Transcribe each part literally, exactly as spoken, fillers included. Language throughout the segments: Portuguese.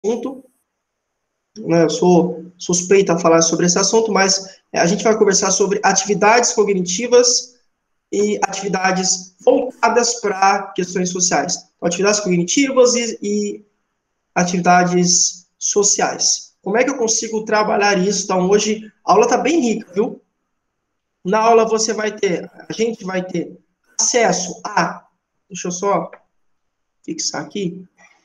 assunto, né? Eu sou suspeita a falar sobre esse assunto, mas é, a gente vai conversar sobre atividades cognitivas e atividades voltadas para questões sociais. Então, atividades cognitivas e, e atividades sociais. Como é que eu consigo trabalhar isso? Então, hoje a aula está bem rica, viu? Na aula você vai ter, a gente vai ter acesso a, deixa eu só fixar aqui.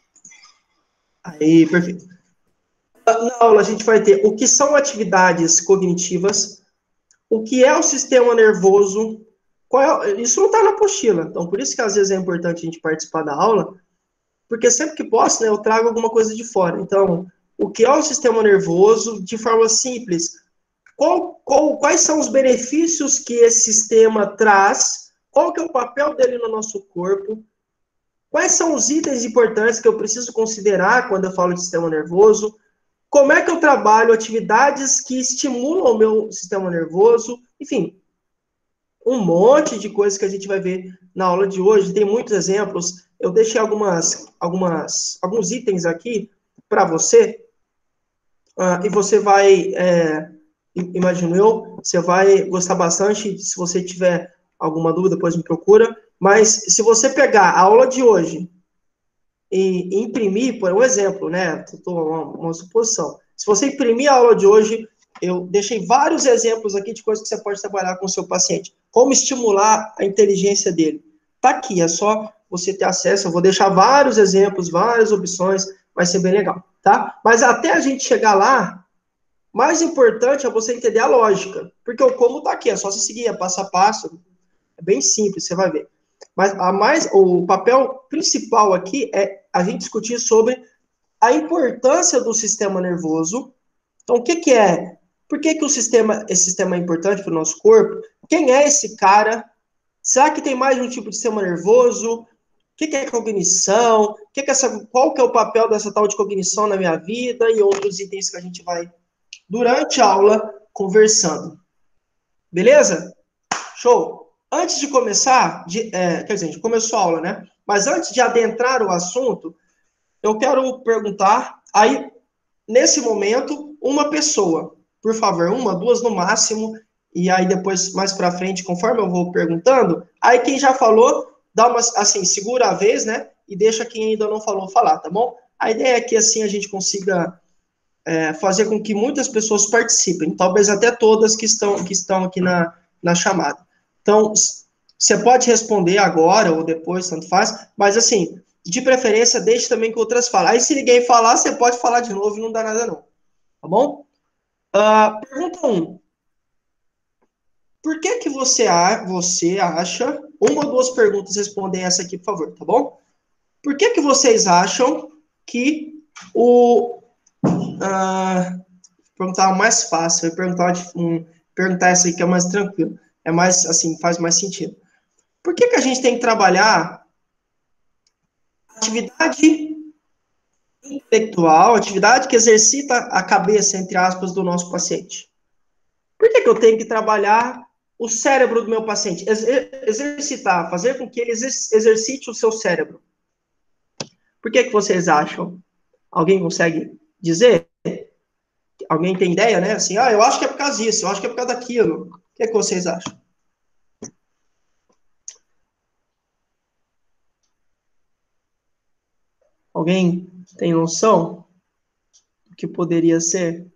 Aí, perfeito. Na aula a gente vai ter o que são atividades cognitivas, o que é o sistema nervoso, qual é, isso não está na apostila, então por isso que às vezes é importante a gente participar da aula, porque sempre que posso, né, eu trago alguma coisa de fora. Então, o que é o sistema nervoso, de forma simples, qual, qual, quais são os benefícios que esse sistema traz, qual que é o papel dele no nosso corpo, quais são os itens importantes que eu preciso considerar quando eu falo de sistema nervoso, como é que eu trabalho atividades que estimulam o meu sistema nervoso, enfim, um monte de coisas que a gente vai ver na aula de hoje. Tem muitos exemplos. Eu deixei algumas, algumas, alguns itens aqui para você, uh, e você vai, é, imagino eu, você vai gostar bastante. Se você tiver alguma dúvida, depois me procura. Mas se você pegar a aula de hoje e imprimir, por um exemplo, né? Uma, uma suposição. Se você imprimir a aula de hoje, eu deixei vários exemplos aqui de coisas que você pode trabalhar com o seu paciente. Como estimular a inteligência dele. Tá aqui, é só você ter acesso. Eu vou deixar vários exemplos, várias opções, vai ser bem legal, tá? Mas até a gente chegar lá, mais importante é você entender a lógica. Porque o como tá aqui, é só você seguir, é passo a passo. É bem simples, você vai ver. Mas a mais, o papel principal aqui é a gente discutir sobre a importância do sistema nervoso. Então, o que, que é? Por que, que o sistema, esse sistema é importante para o nosso corpo? Quem é esse cara? Será que tem mais de um tipo de sistema nervoso? O que, que é cognição? O que que é essa, qual que é o papel dessa tal de cognição na minha vida? E outros itens que a gente vai, durante a aula, conversando. Beleza? Show! Antes de começar, de, é, quer dizer, a gente começou a aula, né? Mas antes de adentrar o assunto, eu quero perguntar, aí, nesse momento, uma pessoa, por favor, uma, duas no máximo, e aí depois, mais pra frente, conforme eu vou perguntando, aí quem já falou, dá uma, assim, segura a vez, né? E deixa quem ainda não falou falar, tá bom? A ideia é que, assim, a gente consiga é, fazer com que muitas pessoas participem, talvez até todas que estão, que estão aqui na, na chamada. Então, você pode responder agora ou depois, tanto faz, mas assim, de preferência, deixe também que outras falem. Aí, se ninguém falar, você pode falar de novo e não dá nada não, tá bom? Uh, pergunta um. Por que que você, a, você acha, uma ou duas perguntas, respondem essa aqui, por favor, tá bom? Por que que vocês acham que o... Uh, perguntar o mais fácil, perguntar, um, perguntar essa aí que é mais tranquilo, é mais, assim, faz mais sentido. Por que que a gente tem que trabalhar atividade intelectual, atividade que exercita a cabeça, entre aspas, do nosso paciente? Por que que eu tenho que trabalhar o cérebro do meu paciente? Exer exercitar, fazer com que ele exercite o seu cérebro. Por que que vocês acham? Alguém consegue dizer? Alguém tem ideia, né? Assim, ah, eu acho que é por causa disso, eu acho que é por causa daquilo. O que é que vocês acham? Alguém tem noção do que poderia ser?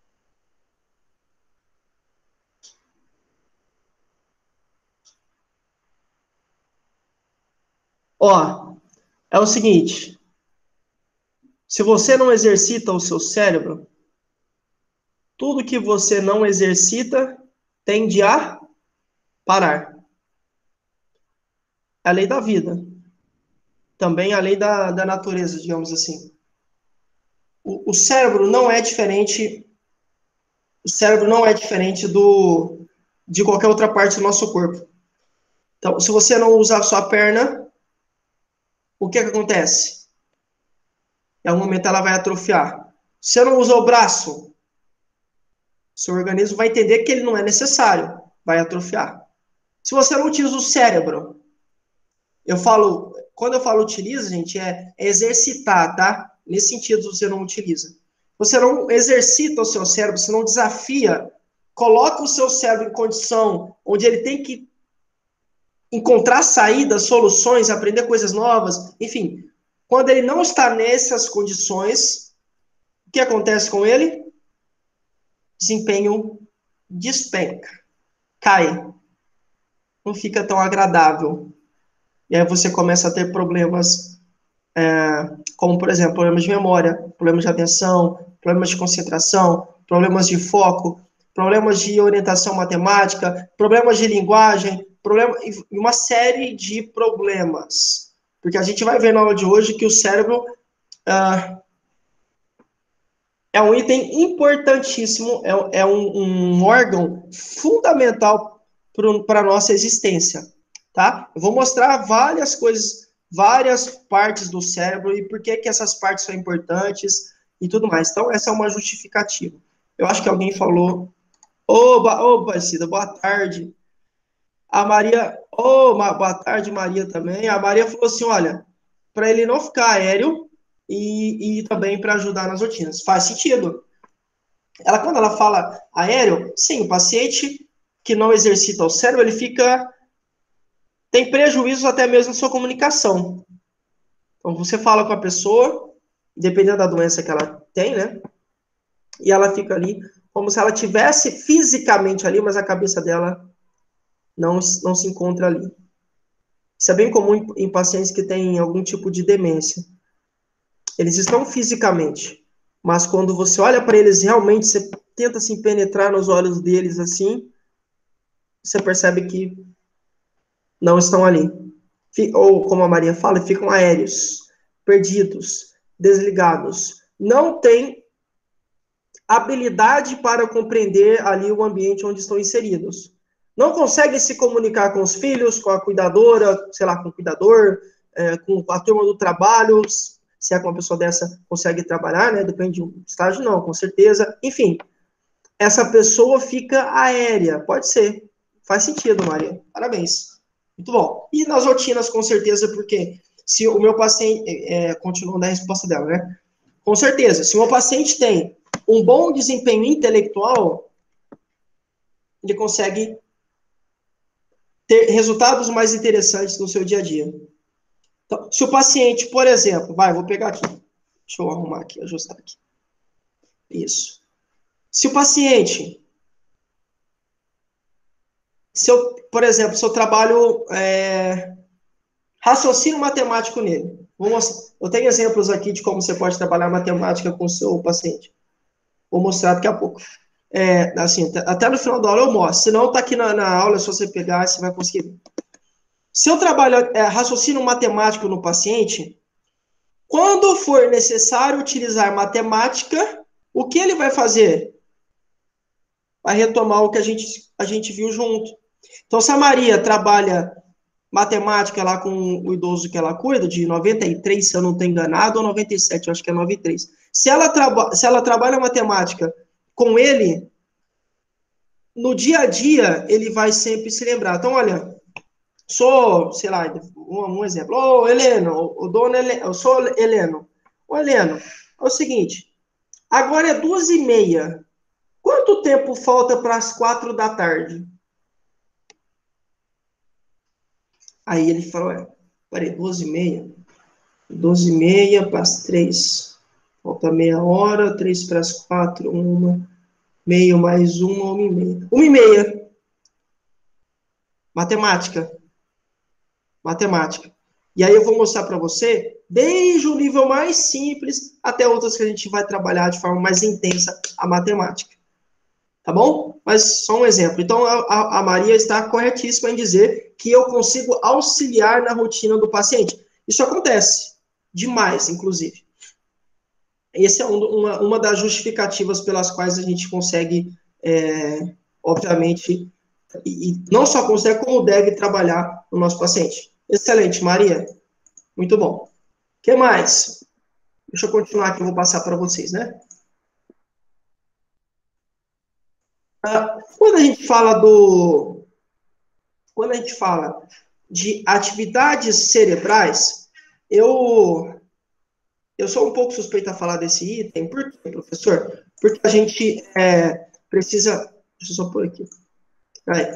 Ó, é o seguinte, se você não exercita o seu cérebro, tudo que você não exercita tende a parar. É a lei da vida. Também a lei da, da natureza, digamos assim. O, o cérebro não é diferente, o cérebro não é diferente do, de qualquer outra parte do nosso corpo. Então, se você não usar a sua perna, o que, que acontece? Em algum momento ela vai atrofiar. Se você não usa o braço, seu organismo vai entender que ele não é necessário, vai atrofiar. Se você não utiliza o cérebro, eu falo, quando eu falo utiliza, gente, é, é exercitar, tá? Nesse sentido, você não utiliza. Você não exercita o seu cérebro, você não desafia, coloca o seu cérebro em condição onde ele tem que encontrar saídas, soluções, aprender coisas novas, enfim. Quando ele não está nessas condições, o que acontece com ele? Desempenho despenca, cai, não fica tão agradável. E aí você começa a ter problemas, é, como, por exemplo, problemas de memória, problemas de atenção, problemas de concentração, problemas de foco, problemas de orientação matemática, problemas de linguagem, problema, uma série de problemas. Porque a gente vai ver na aula de hoje que o cérebro ah, é um item importantíssimo, é, é um, um órgão fundamental para a nossa existência, tá? Eu vou mostrar várias coisas, várias partes do cérebro e por que, que essas partes são importantes e tudo mais. Então, essa é uma justificativa. Eu acho que alguém falou, oba, oba, Cida, boa tarde. A Maria, oh, boa tarde, Maria também. A Maria falou assim, olha, para ele não ficar aéreo, E, e também para ajudar nas rotinas. Faz sentido. Ela, quando ela fala aéreo, sim, o paciente que não exercita o cérebro, ele fica... tem prejuízos até mesmo na sua comunicação. Então, você fala com a pessoa, dependendo da doença que ela tem, né? E ela fica ali como se ela tivesse fisicamente ali, mas a cabeça dela não, não se encontra ali. Isso é bem comum em, em pacientes que têm algum tipo de demência. Eles estão fisicamente, mas quando você olha para eles realmente, você tenta se penetrar nos olhos deles assim, você percebe que não estão ali. Ou, como a Maria fala, ficam aéreos, perdidos, desligados. Não tem habilidade para compreender ali o ambiente onde estão inseridos. Não conseguem se comunicar com os filhos, com a cuidadora, sei lá, com o cuidador, é, com a turma do trabalho, se é que uma pessoa dessa consegue trabalhar, né? Depende do estágio, não, com certeza. Enfim, essa pessoa fica aérea. Pode ser. Faz sentido, Maria. Parabéns. Muito bom. E nas rotinas, com certeza, porque se o meu paciente... É, continuando da resposta dela, né? Com certeza, se o meu paciente tem um bom desempenho intelectual, ele consegue ter resultados mais interessantes no seu dia a dia. Então, se o paciente, por exemplo, vai, vou pegar aqui, deixa eu arrumar aqui, ajustar aqui. Isso. Se o paciente, se eu, por exemplo, se eu trabalho é, raciocínio matemático nele, vou mostrar, eu tenho exemplos aqui de como você pode trabalhar matemática com o seu paciente. Vou mostrar daqui a pouco. É, assim, até no final da aula eu mostro. Se não, tá aqui na, na aula, é só você pegar, você vai conseguir. Se eu trabalho é, raciocínio matemático no paciente, quando for necessário utilizar matemática, o que ele vai fazer? Vai retomar o que a gente, a gente viu junto. Então, se a Maria trabalha matemática lá com o idoso que ela cuida, de noventa e três, se eu não estou enganado, ou noventa e sete, eu acho que é noventa e três. Se ela, traba, se ela trabalha matemática com ele, no dia a dia, ele vai sempre se lembrar. Então, olha, sou, sei lá, um, um exemplo. Ô, Heleno, o dono Heleno, eu sou Heleno. Ô, Heleno, é o seguinte, agora é duas e meia. Quanto tempo falta para as quatro da tarde? Aí ele falou, é, peraí, doze e meia? doze e meia para as três. Falta meia hora, três para as quatro, uma, meio mais uma, uma e meia. Uma e meia. Matemática. Matemática. E aí eu vou mostrar para você, desde o nível mais simples até outras que a gente vai trabalhar de forma mais intensa a matemática. Tá bom? Mas só um exemplo. Então, a, a Maria está corretíssima em dizer que eu consigo auxiliar na rotina do paciente. Isso acontece. Demais, inclusive. Essa é um, uma, uma das justificativas pelas quais a gente consegue, é, obviamente, e, e não só consegue, como deve trabalhar no nosso paciente. Excelente, Maria. Muito bom. O que mais? Deixa eu continuar aqui, eu vou passar para vocês, né? Ah, quando a gente fala do... Quando a gente fala de atividades cerebrais, eu, eu sou um pouco suspeito a falar desse item. Por quê, professor? Porque a gente é, precisa... Deixa eu só pôr aqui. Aí.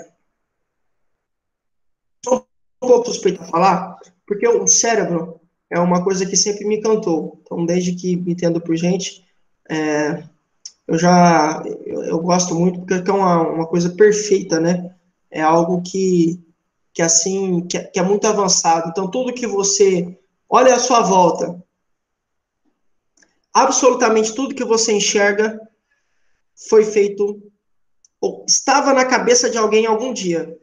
Sou um pouco suspeito a falar, porque o cérebro é uma coisa que sempre me encantou. Então, desde que me entendo por gente, é, eu já... Eu, eu gosto muito, porque é uma, uma coisa perfeita, né? É algo que, que assim, que, que é muito avançado. Então, tudo que você... Olha à sua volta. Absolutamente tudo que você enxerga foi feito, ou estava na cabeça de alguém algum dia.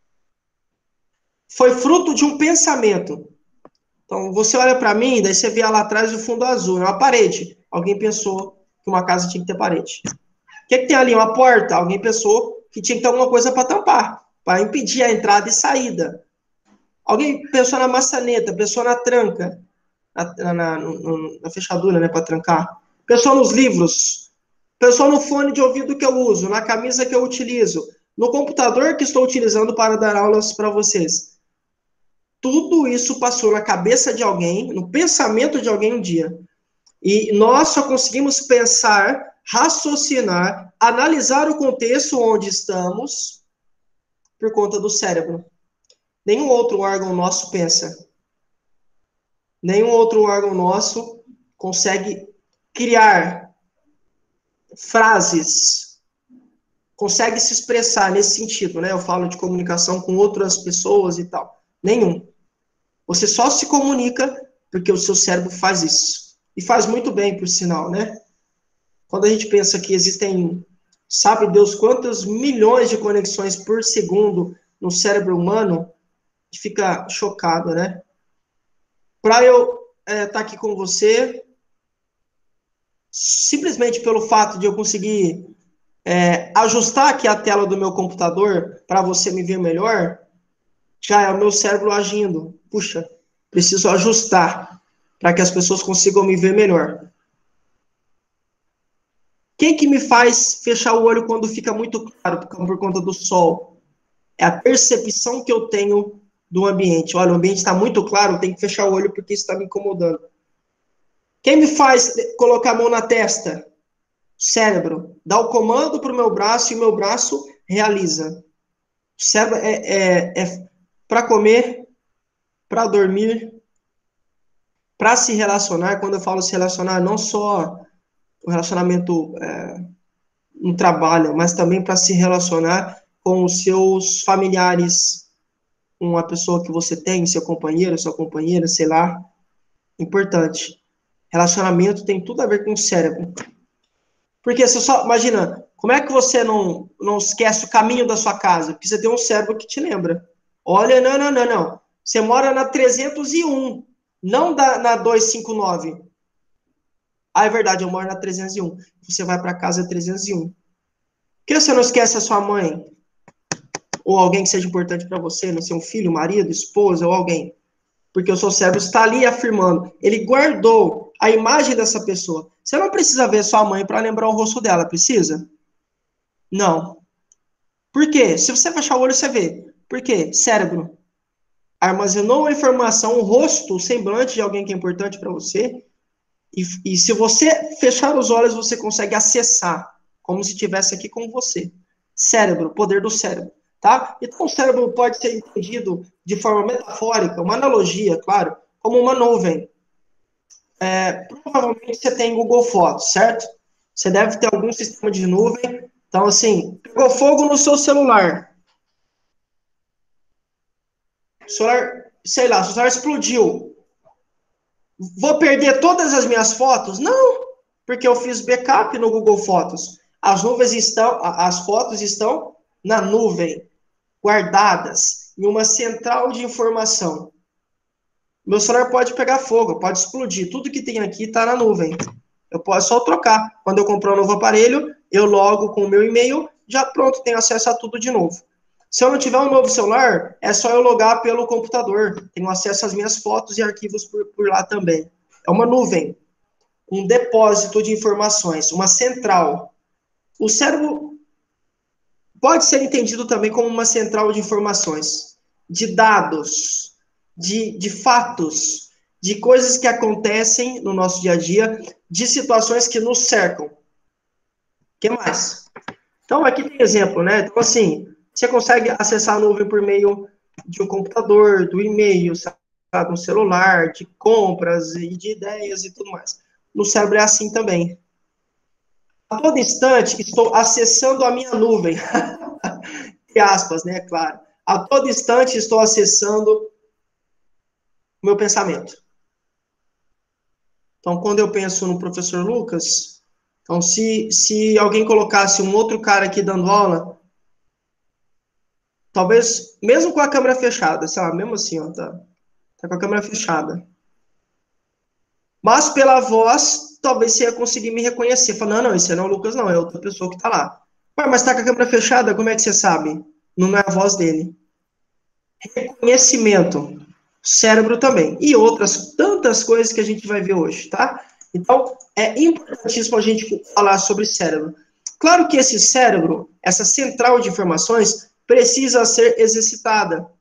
Foi fruto de um pensamento. Então, você olha para mim, daí você vê lá atrás o fundo azul, é uma parede. Alguém pensou que uma casa tinha que ter parede. O que, que tem ali? Uma porta. Alguém pensou que tinha que ter alguma coisa para tampar, para impedir a entrada e saída. Alguém pensou na maçaneta, pensou na tranca, na, na, na, na fechadura, né, para trancar. Pensou nos livros, pensou no fone de ouvido que eu uso, na camisa que eu utilizo, no computador que estou utilizando para dar aulas para vocês. Tudo isso passou na cabeça de alguém, no pensamento de alguém um dia. E nós só conseguimos pensar, raciocinar, analisar o contexto onde estamos por conta do cérebro. Nenhum outro órgão nosso pensa. Nenhum outro órgão nosso consegue criar frases, consegue se expressar nesse sentido, né? Eu falo de comunicação com outras pessoas e tal. Nenhum. Você só se comunica porque o seu cérebro faz isso. E faz muito bem, por sinal, né? Quando a gente pensa que existem, sabe Deus quantos milhões de conexões por segundo no cérebro humano, a gente fica chocado, né? Para eu estar é, tá aqui com você, simplesmente pelo fato de eu conseguir é, ajustar aqui a tela do meu computador para você me ver melhor, já é o meu cérebro agindo. Puxa, preciso ajustar para que as pessoas consigam me ver melhor. Quem que me faz fechar o olho quando fica muito claro por, por conta do sol? É a percepção que eu tenho do ambiente. Olha, o ambiente está muito claro, eu tenho que fechar o olho porque isso está me incomodando. Quem me faz colocar a mão na testa? Cérebro. Dá o comando para o meu braço e o meu braço realiza. O cérebro é, é, é para comer, para dormir, para se relacionar. Quando eu falo se relacionar, não só o relacionamento é, no trabalho, mas também para se relacionar com os seus familiares, com a pessoa que você tem, seu companheiro, sua companheira, sei lá. Importante. Relacionamento tem tudo a ver com o cérebro. Porque você só, imagina, como é que você não, não esquece o caminho da sua casa? Porque você tem um cérebro que te lembra. Olha, não, não, não, não. Você mora na trezentos e um, não da, na duzentos e cinquenta e nove. Ah, é verdade, eu moro na trezentos e um. Você vai para casa trezentos e um. Por que você não esquece a sua mãe? Ou alguém que seja importante para você, não sei, um filho, marido, esposa ou alguém? Porque o seu cérebro está ali afirmando. Ele guardou a imagem dessa pessoa. Você não precisa ver sua mãe para lembrar o rosto dela, precisa? Não. Por quê? Se você fechar o olho, você vê. Por quê? Cérebro armazenou a informação, o rosto, o semblante de alguém que é importante para você. E, e se você fechar os olhos, você consegue acessar, como se estivesse aqui com você. Cérebro, poder do cérebro. Tá? Então, o cérebro pode ser entendido de forma metafórica, uma analogia, claro, como uma nuvem. É, provavelmente você tem Google Fotos, certo? Você deve ter algum sistema de nuvem. Então, assim, pegou fogo no seu celular. O celular, sei lá, o celular explodiu. Vou perder todas as minhas fotos? Não, porque eu fiz backup no Google Fotos. As nuvens estão, as fotos estão na nuvem, guardadas em uma central de informação. Meu celular pode pegar fogo, pode explodir. Tudo que tem aqui está na nuvem. Eu posso só trocar. Quando eu comprar um novo aparelho, eu logo com o meu e-mail, já pronto, tenho acesso a tudo de novo. Se eu não tiver um novo celular, é só eu logar pelo computador. Tenho acesso às minhas fotos e arquivos por, por lá também. É uma nuvem, um depósito de informações, uma central. O cérebro pode ser entendido também como uma central de informações, de dados, de, de fatos. de coisas que acontecem no nosso dia a dia, de situações que nos cercam. O que mais? Então, aqui tem exemplo, né? Então, assim, você consegue acessar a nuvem por meio de um computador, do e-mail, sabe, um celular, de compras e de ideias e tudo mais. No cérebro é assim também. A todo instante, estou acessando a minha nuvem. Entre aspas, né? Claro. A todo instante, estou acessando o meu pensamento. Então, quando eu penso no professor Lucas, então, se, se alguém colocasse um outro cara aqui dando aula, talvez, mesmo com a câmera fechada, sei lá, mesmo assim, ó, tá, tá com a câmera fechada. Mas pela voz, talvez você ia conseguir me reconhecer. Falar, não, não, esse não é o Lucas, não, é outra pessoa que tá lá. Ué, mas tá com a câmera fechada, como é que você sabe? Não é a voz dele. Reconhecimento. Cérebro também. E outras tantas coisas que a gente vai ver hoje, tá? Então, é importantíssimo a gente falar sobre cérebro. Claro que esse cérebro, essa central de informações, precisa ser exercitada.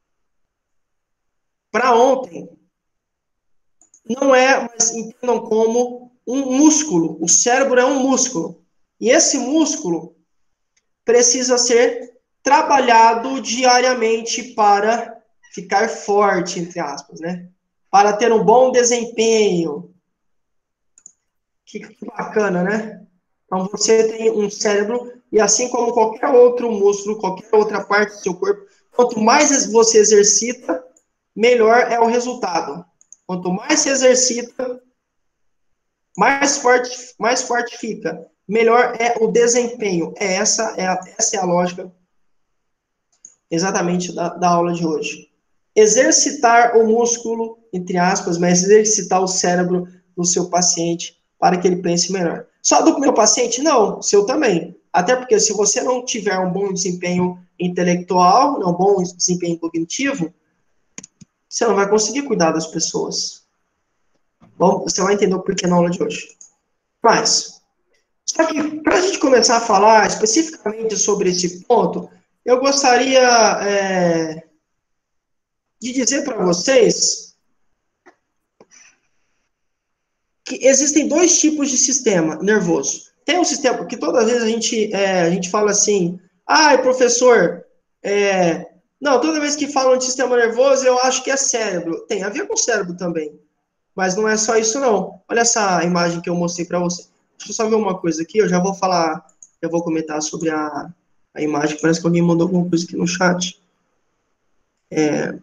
Para ontem, não é, mas entendam como um músculo. O cérebro é um músculo. E esse músculo precisa ser trabalhado diariamente para ficar forte, entre aspas, né? Para ter um bom desempenho. Que, que bacana, né? Então, você tem um cérebro, e assim como qualquer outro músculo, qualquer outra parte do seu corpo, quanto mais você exercita, melhor é o resultado. Quanto mais se exercita, mais forte, mais forte fica. Melhor é o desempenho. É essa, é a, essa é a lógica exatamente da, da aula de hoje. Exercitar o músculo, entre aspas, mas exercitar o cérebro do seu paciente para que ele pense melhor. Só do meu paciente? Não, seu também. Até porque se você não tiver um bom desempenho intelectual, um bom desempenho cognitivo, você não vai conseguir cuidar das pessoas. Bom, você vai entender o porquê na aula de hoje. Mas, só que para a gente começar a falar especificamente sobre esse ponto, eu gostaria é, de dizer para vocês que existem dois tipos de sistema nervoso. Tem um sistema que todas as vezes a gente, é, a gente fala assim, ai, professor, é, não, toda vez que falam de sistema nervoso, eu acho que é cérebro. Tem a ver com cérebro também, mas não é só isso não. Olha essa imagem que eu mostrei para você. Deixa eu só ver uma coisa aqui, eu já vou falar, eu vou comentar sobre a, a imagem, parece que alguém mandou alguma coisa aqui no chat. É,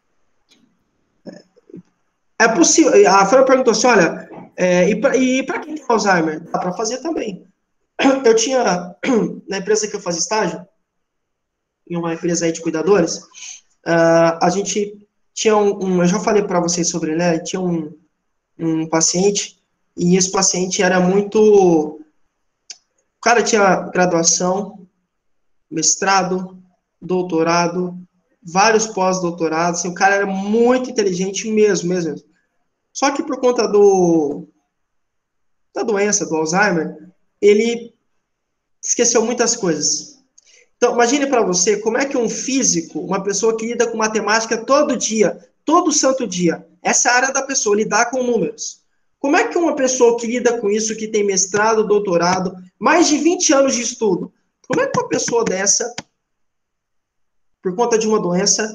é possível, a Fran perguntou assim, olha, é, e para quem tem Alzheimer? Dá para fazer também. Eu tinha, na empresa que eu fazia estágio, em uma empresa aí de cuidadores, uh, a gente tinha um, um eu já falei para vocês sobre, né, tinha um, um paciente, e esse paciente era muito, o cara tinha graduação, mestrado, doutorado, vários pós-doutorados, assim, o cara era muito inteligente mesmo, mesmo. Só que por conta do, da doença, do Alzheimer, ele esqueceu muitas coisas. Então, imagine para você como é que um físico, uma pessoa que lida com matemática todo dia, todo santo dia, essa é a área da pessoa, lidar com números. Como é que uma pessoa que lida com isso, que tem mestrado, doutorado, mais de vinte anos de estudo, como é que uma pessoa dessa, por conta de uma doença,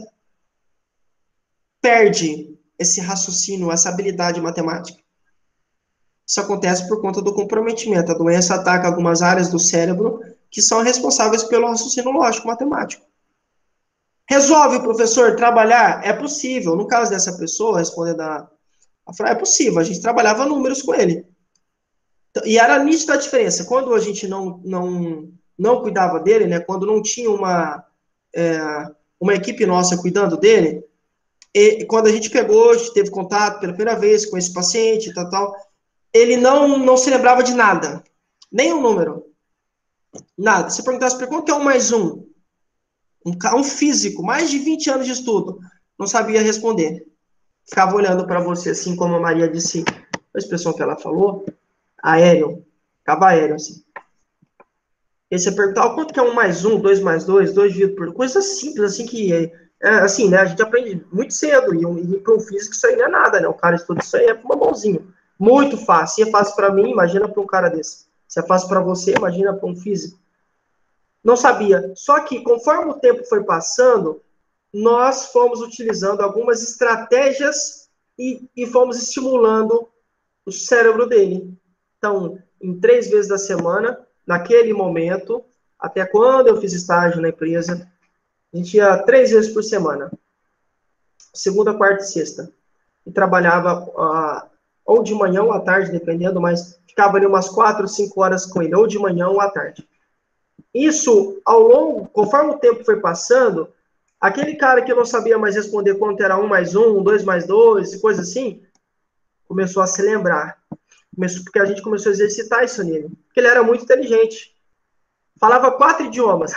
perde esse raciocínio, essa habilidade matemática? Isso acontece por conta do comprometimento. A doença ataca algumas áreas do cérebro que são responsáveis pelo raciocínio lógico matemático. Resolve, professor, trabalhar? É possível. No caso dessa pessoa, respondendo a, a frase, é possível. A gente trabalhava números com ele. E era nítida a diferença. Quando a gente não, não, não cuidava dele, né, quando não tinha uma, é, uma equipe nossa cuidando dele, e quando a gente pegou, a gente teve contato pela primeira vez com esse paciente, tal, tal, ele não, não se lembrava de nada. Nem um número. Nada. Se perguntasse para quanto é um mais um? Um, um físico, mais de vinte anos de estudo, não sabia responder. Ficava olhando para você, assim como a Maria disse, a expressão que ela falou, aéreo. Ficava aéreo, assim. E você perguntava quanto que é um mais um, dois mais dois, dois dividido por... Coisa simples, assim, que É, assim, né, a gente aprende muito cedo, e, e para um físico isso aí não é nada, né? O cara estuda isso aí é para uma mãozinha. Muito fácil. Se é fácil para mim, imagina para um cara desse. Se é fácil para você, imagina para um físico. Não sabia. Só que, conforme o tempo foi passando, nós fomos utilizando algumas estratégias e, e fomos estimulando o cérebro dele. Então, em três vezes da semana, naquele momento, até quando eu fiz estágio na empresa, a gente ia três vezes por semana. Segunda, quarta e sexta. E trabalhava uh, ou de manhã ou à tarde, dependendo, mas ficava ali umas quatro, cinco horas com ele, ou de manhã ou à tarde. Isso, ao longo, conforme o tempo foi passando, aquele cara que não sabia mais responder quanto era um mais um, dois mais dois, coisa assim, começou a se lembrar. Começou, porque a gente começou a exercitar isso nele. Porque ele era muito inteligente. Falava quatro idiomas.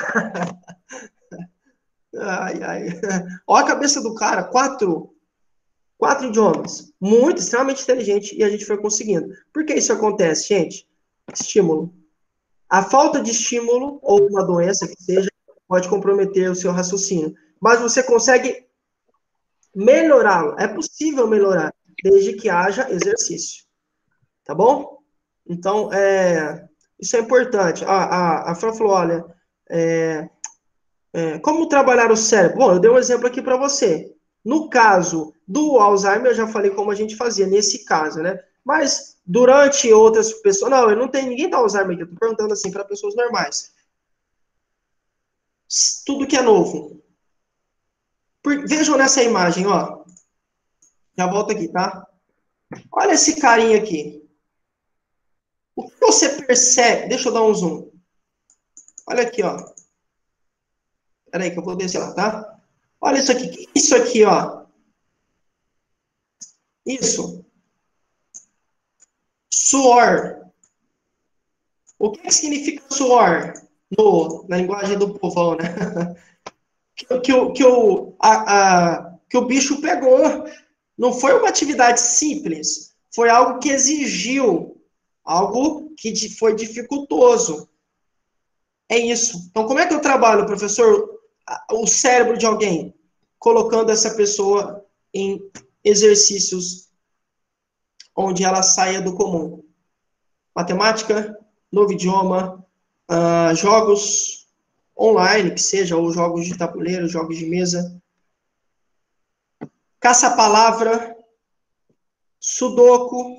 Ai, ai. Olha a cabeça do cara, quatro, quatro idiomas. Muito, extremamente inteligente. E a gente foi conseguindo. Por que isso acontece, gente? Estímulo. A falta de estímulo, ou uma doença que seja, pode comprometer o seu raciocínio. Mas você consegue melhorá-lo. É possível melhorar, desde que haja exercício. Tá bom? Então, é, isso é importante. A, a, a Fran falou, olha, é, é, como trabalhar o cérebro? Bom, eu dei um exemplo aqui para você. No caso do Alzheimer, eu já falei como a gente fazia nesse caso, né? Mas durante outras pessoas... Não, eu não tenho ninguém da Alzheimer aqui. Eu tô perguntando assim para pessoas normais. Tudo que é novo. Por, vejam nessa imagem, ó. Já volto aqui, tá? Olha esse carinha aqui. O que você percebe? Deixa eu dar um zoom. Olha aqui, ó. Peraí que eu vou descer lá, tá? Olha isso aqui. Isso aqui, ó. Isso. Suor. O que, que significa suor? No, na linguagem do povão, né? Que, que, o, que, o, a, a, que o bicho pegou. Não foi uma atividade simples. Foi algo que exigiu. Algo que foi dificultoso. É isso. Então, como é que eu trabalho, professor, o cérebro de alguém? Colocando essa pessoa em exercícios onde ela saia do comum. Matemática, novo idioma, uh, jogos online, que seja, ou jogos de tabuleiro, jogos de mesa. Caça-palavra, sudoku,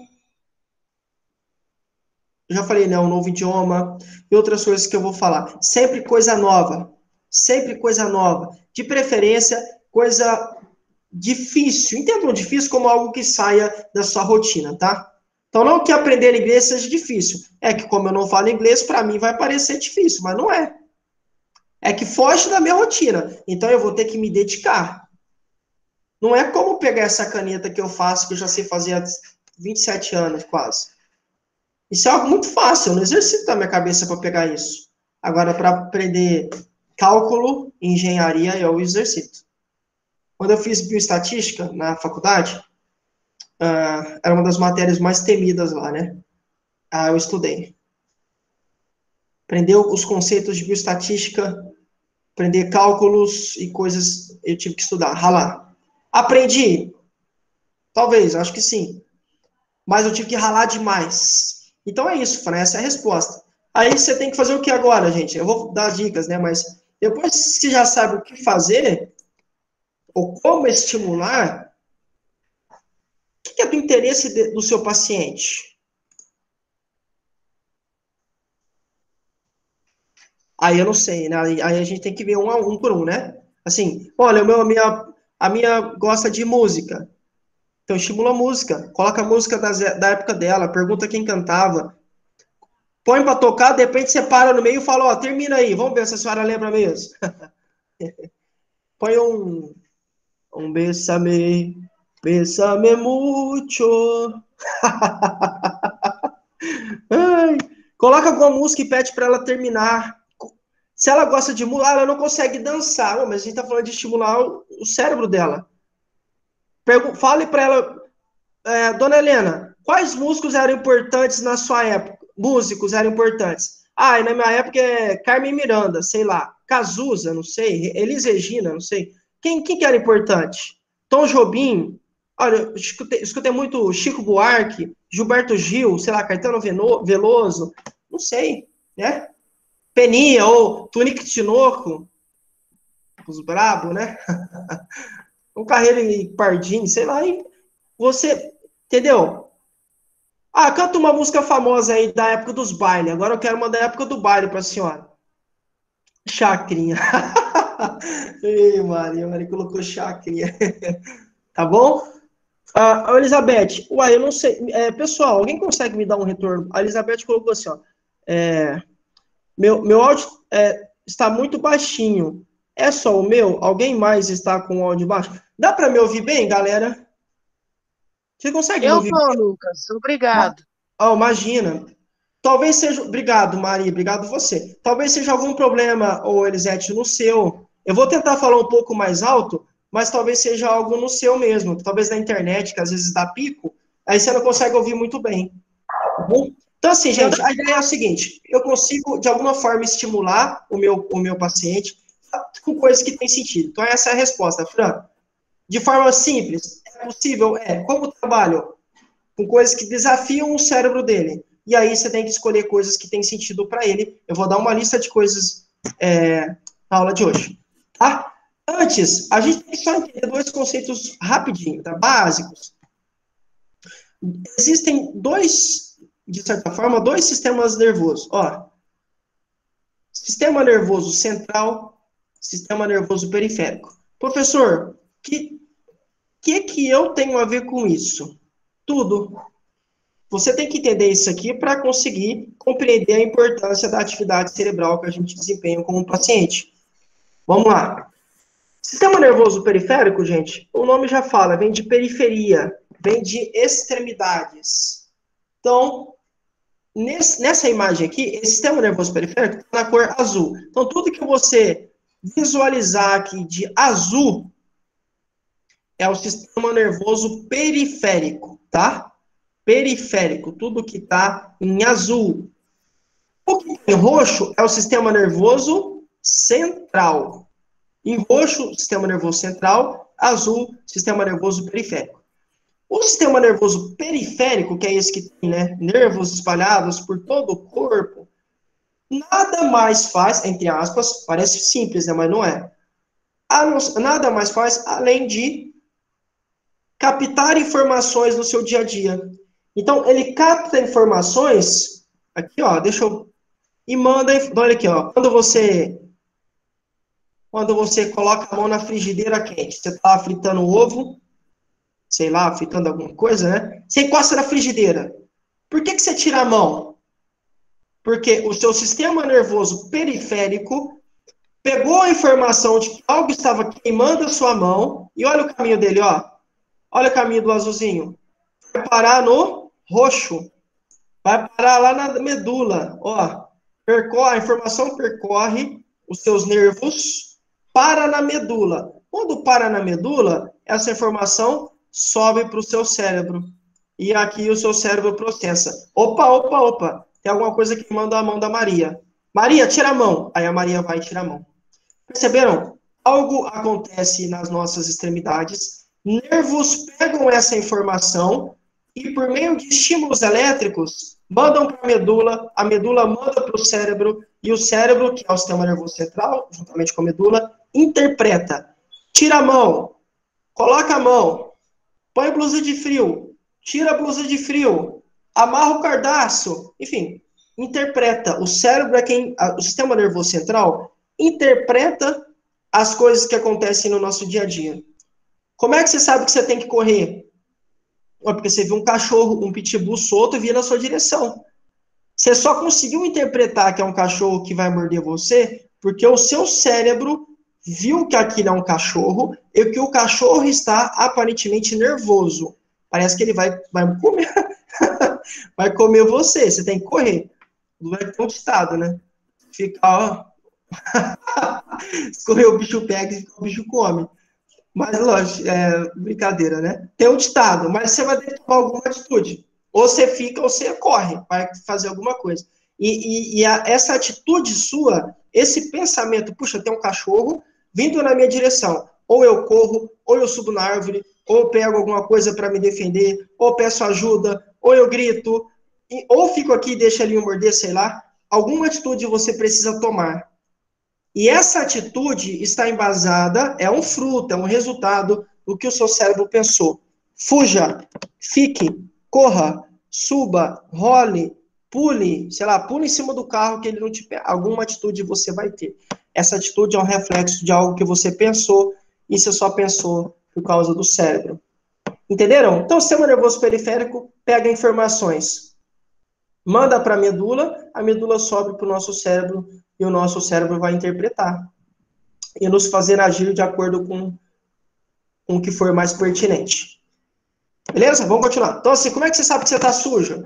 já falei, né, um novo idioma, e outras coisas que eu vou falar. Sempre coisa nova, sempre coisa nova. De preferência, coisa difícil. Entendam difícil como algo que saia da sua rotina, tá? Então, não que aprender inglês seja difícil. É que, como eu não falo inglês, para mim vai parecer difícil, mas não é. É que foge da minha rotina. Então, eu vou ter que me dedicar. Não é como pegar essa caneta que eu faço, que eu já sei fazer há vinte e sete anos, quase. Isso é algo muito fácil. Eu não exercito a minha cabeça para pegar isso. Agora, para aprender cálculo, engenharia, eu exercito. Quando eu fiz bioestatística na faculdade, uh, era uma das matérias mais temidas lá, né? Ah, eu estudei. Aprender os conceitos de bioestatística, aprender cálculos e coisas, eu tive que estudar, ralar. Aprendi? Talvez, acho que sim. Mas eu tive que ralar demais. Então é isso, Fran, essa é a resposta. Aí você tem que fazer o que agora, gente? Eu vou dar dicas, né? Mas depois que você já sabe o que fazer, ou como estimular, o que é do interesse de, do seu paciente? Aí eu não sei, né? Aí a gente tem que ver um a um por um, né? Assim, olha, o meu, a, minha, a minha gosta de música. Então estimula a música. Coloca a música das, da época dela, pergunta quem cantava. Põe pra tocar, de repente você para no meio e fala, ó, termina aí, vamos ver se a senhora lembra mesmo. Põe um, um bésame, bésame mucho. Ai, coloca alguma música e pede pra ela terminar. Se ela gosta de música, ela não consegue dançar. Oh, mas a gente tá falando de estimular o, o cérebro dela. Pergu Fale pra ela, é, Dona Helena, quais músicos eram importantes na sua época? Músicos eram importantes. Ah, e na minha época é Carmen Miranda, sei lá. Cazuza, não sei. Elis Regina, não sei. Quem, quem que era importante? Tom Jobim, olha, eu escutei, escutei muito Chico Buarque, Gilberto Gil, sei lá, Caetano Veloso, não sei, né? Peninha ou Tunique Tinoco, os brabo, né? Um Carreiro e Pardinho, sei lá, e você, entendeu? Ah, canta uma música famosa aí da época dos bailes, agora eu quero uma da época do baile pra senhora. Chacrinha. Ei, Maria, Maria colocou chacrinha. Tá bom? Ah, a Elizabeth, uai, eu não sei. É, pessoal, alguém consegue me dar um retorno? A Elizabeth colocou assim, ó. É, meu, meu áudio é, está muito baixinho. É só o meu? Alguém mais está com o áudio baixo? Dá para me ouvir bem, galera? Você consegue me Eu ouvir tô, bem? Lucas. Obrigado. Oh, imagina. Talvez seja. Obrigado, Maria. Obrigado você. Talvez seja algum problema, ou Elisete, no seu. Eu vou tentar falar um pouco mais alto, mas talvez seja algo no seu mesmo. Talvez na internet, que às vezes dá pico, aí você não consegue ouvir muito bem. Tá bom? Então, assim, Eu, gente, a ideia é o seguinte: eu consigo, de alguma forma, estimular o meu, o meu paciente com coisas que têm sentido. Então, essa é a resposta, Fran. De forma simples, é possível? É. Como trabalho? Com coisas que desafiam o cérebro dele. E aí você tem que escolher coisas que têm sentido para ele. Eu vou dar uma lista de coisas é, na aula de hoje. Tá? Antes, a gente tem que só entender dois conceitos rapidinho, tá? Básicos. Existem dois, de certa forma, dois sistemas nervosos. Ó, sistema nervoso central, sistema nervoso periférico. Professor, que que que eu tenho a ver com isso? Tudo. Você tem que entender isso aqui para conseguir compreender a importância da atividade cerebral que a gente desempenha como paciente. Vamos lá. Sistema nervoso periférico, gente, o nome já fala, vem de periferia, vem de extremidades. Então, nesse, nessa imagem aqui, esse sistema nervoso periférico está na cor azul. Então, tudo que você visualizar aqui de azul é o sistema nervoso periférico, tá? Periférico, tudo que está em azul. O que está em roxo é o sistema nervoso central. Em roxo, sistema nervoso central, azul, sistema nervoso periférico. O sistema nervoso periférico, que é esse que tem, né, nervos espalhados por todo o corpo, nada mais faz, entre aspas, parece simples, né, mas não é. Nada mais faz além de captar informações no seu dia a dia. Então, ele capta informações, aqui, ó, deixa eu, e manda, olha aqui, ó, quando você, quando você coloca a mão na frigideira quente, você está fritando o ovo, sei lá, fritando alguma coisa, né? Você encosta na frigideira. Por que que você tira a mão? Porque o seu sistema nervoso periférico pegou a informação de que algo estava queimando a sua mão, e olha o caminho dele, ó. Olha o caminho do azulzinho. Vai parar no roxo. Vai parar lá na medula. Ó, percorre, a informação percorre os seus nervos, para na medula. Quando para na medula, essa informação sobe para o seu cérebro. E aqui o seu cérebro processa. Opa, opa, opa. Tem alguma coisa que manda a mão da Maria. Maria, tira a mão. Aí a Maria vai tirar a mão. Perceberam? Algo acontece nas nossas extremidades. Nervos pegam essa informação e, por meio de estímulos elétricos, mandam para a medula, a medula manda para o cérebro, e o cérebro, que é o sistema nervoso central, juntamente com a medula, interpreta. Tira a mão, coloca a mão, põe blusa de frio, tira a blusa de frio, amarra o cardaço, enfim, interpreta. O cérebro é quem, o sistema nervoso central, interpreta as coisas que acontecem no nosso dia a dia. Como é que você sabe que você tem que correr? Porque você viu um cachorro, um pitbull solto e vir na sua direção. Você só conseguiu interpretar que é um cachorro que vai morder você porque o seu cérebro viu que aquilo é um cachorro e que o cachorro está aparentemente nervoso. Parece que ele vai, vai comer. Vai comer você. Você tem que correr. Não vai ter um estado, né? Ficar, ó. Escorrer o bicho pega e o bicho come. Mas, lógico, é brincadeira, né? Tem um ditado, mas você vai ter que tomar alguma atitude. Ou você fica ou você corre, vai fazer alguma coisa. E, e, e a, essa atitude sua, esse pensamento, puxa, tem um cachorro vindo na minha direção. ou eu corro, ou eu subo na árvore, ou eu pego alguma coisa para me defender, ou peço ajuda, ou eu grito, ou fico aqui e deixo ali eu morder, sei lá. Alguma atitude você precisa tomar. E essa atitude está embasada, é um fruto, é um resultado do que o seu cérebro pensou. Fuja, fique, corra, suba, role, pule, sei lá, pule em cima do carro que ele não te pega. Alguma atitude você vai ter. Essa atitude é um reflexo de algo que você pensou e você só pensou por causa do cérebro. Entenderam? Então, o sistema nervoso periférico pega informações, manda para a medula, a medula sobe para o nosso cérebro e o nosso cérebro vai interpretar e nos fazer agir de acordo com, com o que for mais pertinente. Beleza? Vamos continuar. Então, assim, como é que você sabe que você está sujo?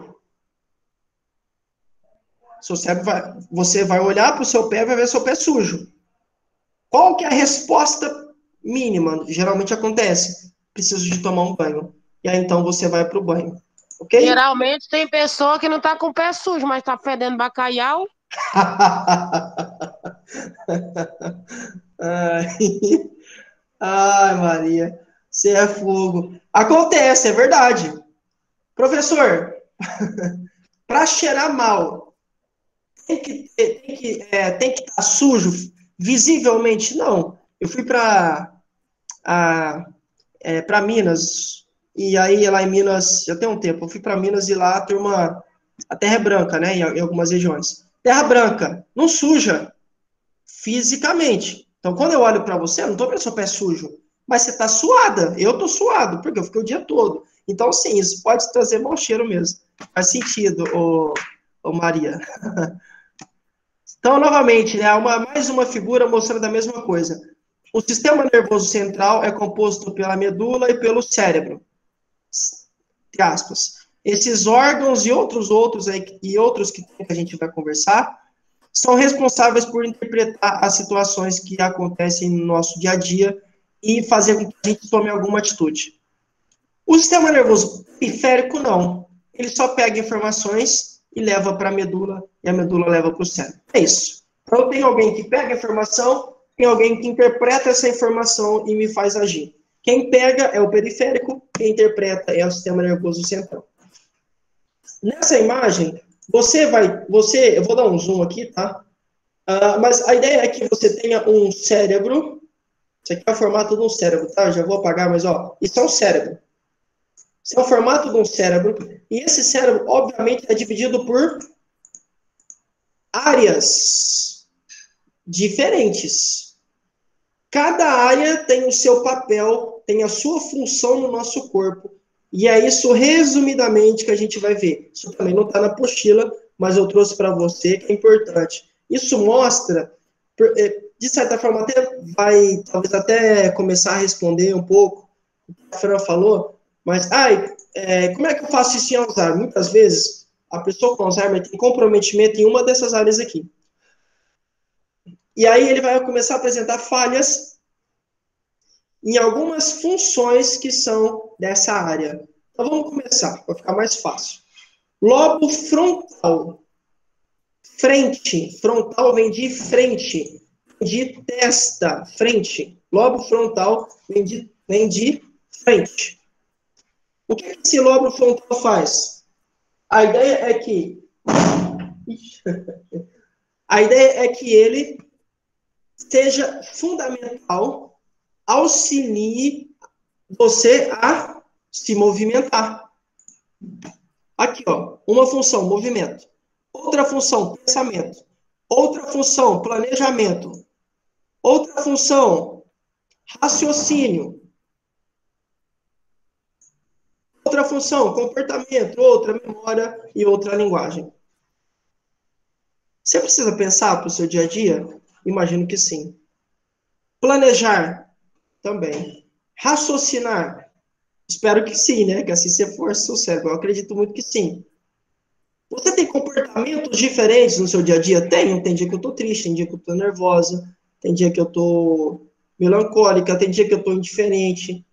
Seu cérebro vai, você vai olhar para o seu pé e vai ver seu pé sujo. Qual que é a resposta mínima? Geralmente acontece. Preciso de tomar um banho. E aí, então, você vai para o banho. Ok? Geralmente tem pessoa que não tá com o pé sujo, mas tá fedendo bacalhau. Ai, ai, Maria. Você é fogo. Acontece, é verdade. Professor, para cheirar mal, tem que tem que é, tem que estar sujo visivelmente? Não. Eu fui para é, para Minas e aí lá em Minas já tem um tempo. Eu fui para Minas e lá a turma, a terra é branca, né? Em, em algumas regiões. Terra branca, não suja fisicamente. Então, quando eu olho para você, eu não estou vendo seu pé sujo, mas você está suada. Eu estou suado, porque eu fiquei o dia todo. Então, sim, isso pode trazer mau cheiro mesmo. Faz sentido, ô, ô Maria. Então, novamente, né, uma, mais uma figura mostrando a mesma coisa. O sistema nervoso central é composto pela medula e pelo cérebro. Entre aspas. Esses órgãos e outros outros aí, e outros que a gente vai conversar são responsáveis por interpretar as situações que acontecem no nosso dia a dia e fazer com que a gente tome alguma atitude. O sistema nervoso periférico, não. Ele só pega informações e leva para a medula, e a medula leva para o cérebro. É isso. Então, tem alguém que pega a informação, tem alguém que interpreta essa informação e me faz agir. Quem pega é o periférico, quem interpreta é o sistema nervoso central. Nessa imagem, você vai, você, eu vou dar um zoom aqui, tá? Uh, mas a ideia é que você tenha um cérebro. Isso aqui é o formato de um cérebro, tá? Eu já vou apagar, mas ó, isso é um cérebro. Isso é o formato de um cérebro. E esse cérebro, obviamente, é dividido por áreas diferentes. Cada área tem o seu papel, tem a sua função no nosso corpo. E é isso, resumidamente, que a gente vai ver. Isso também não está na apostila, mas eu trouxe para você, que é importante. Isso mostra, de certa forma, até vai, talvez até começar a responder um pouco o que a Fran falou, mas, ai, é, como é que eu faço isso em Alzheimer? Muitas vezes, a pessoa com Alzheimer tem comprometimento em uma dessas áreas aqui. E aí ele vai começar a apresentar falhas em algumas funções que são dessa área. Então, vamos começar, para ficar mais fácil. Lobo frontal. Frente. Frontal vem de frente. De testa. Frente. Lobo frontal vem de, vem de frente. O que esse lobo frontal faz? A ideia é que... A ideia é que ele seja fundamental, auxilie você a se movimentar. Aqui, ó, uma função, movimento. Outra função, pensamento. Outra função, planejamento. Outra função, raciocínio. Outra função, comportamento. Outra, memória e outra, linguagem. Você precisa pensar para o seu dia a dia? Imagino que sim. Planejar? Também. Raciocinar? Espero que sim, né? Que assim você força o cérebro. Eu acredito muito que sim. Você tem comportamentos diferentes no seu dia a dia? Tenho. Tem dia que eu tô triste, tem dia que eu tô nervosa, tem dia que eu tô melancólica, tem dia que eu tô indiferente.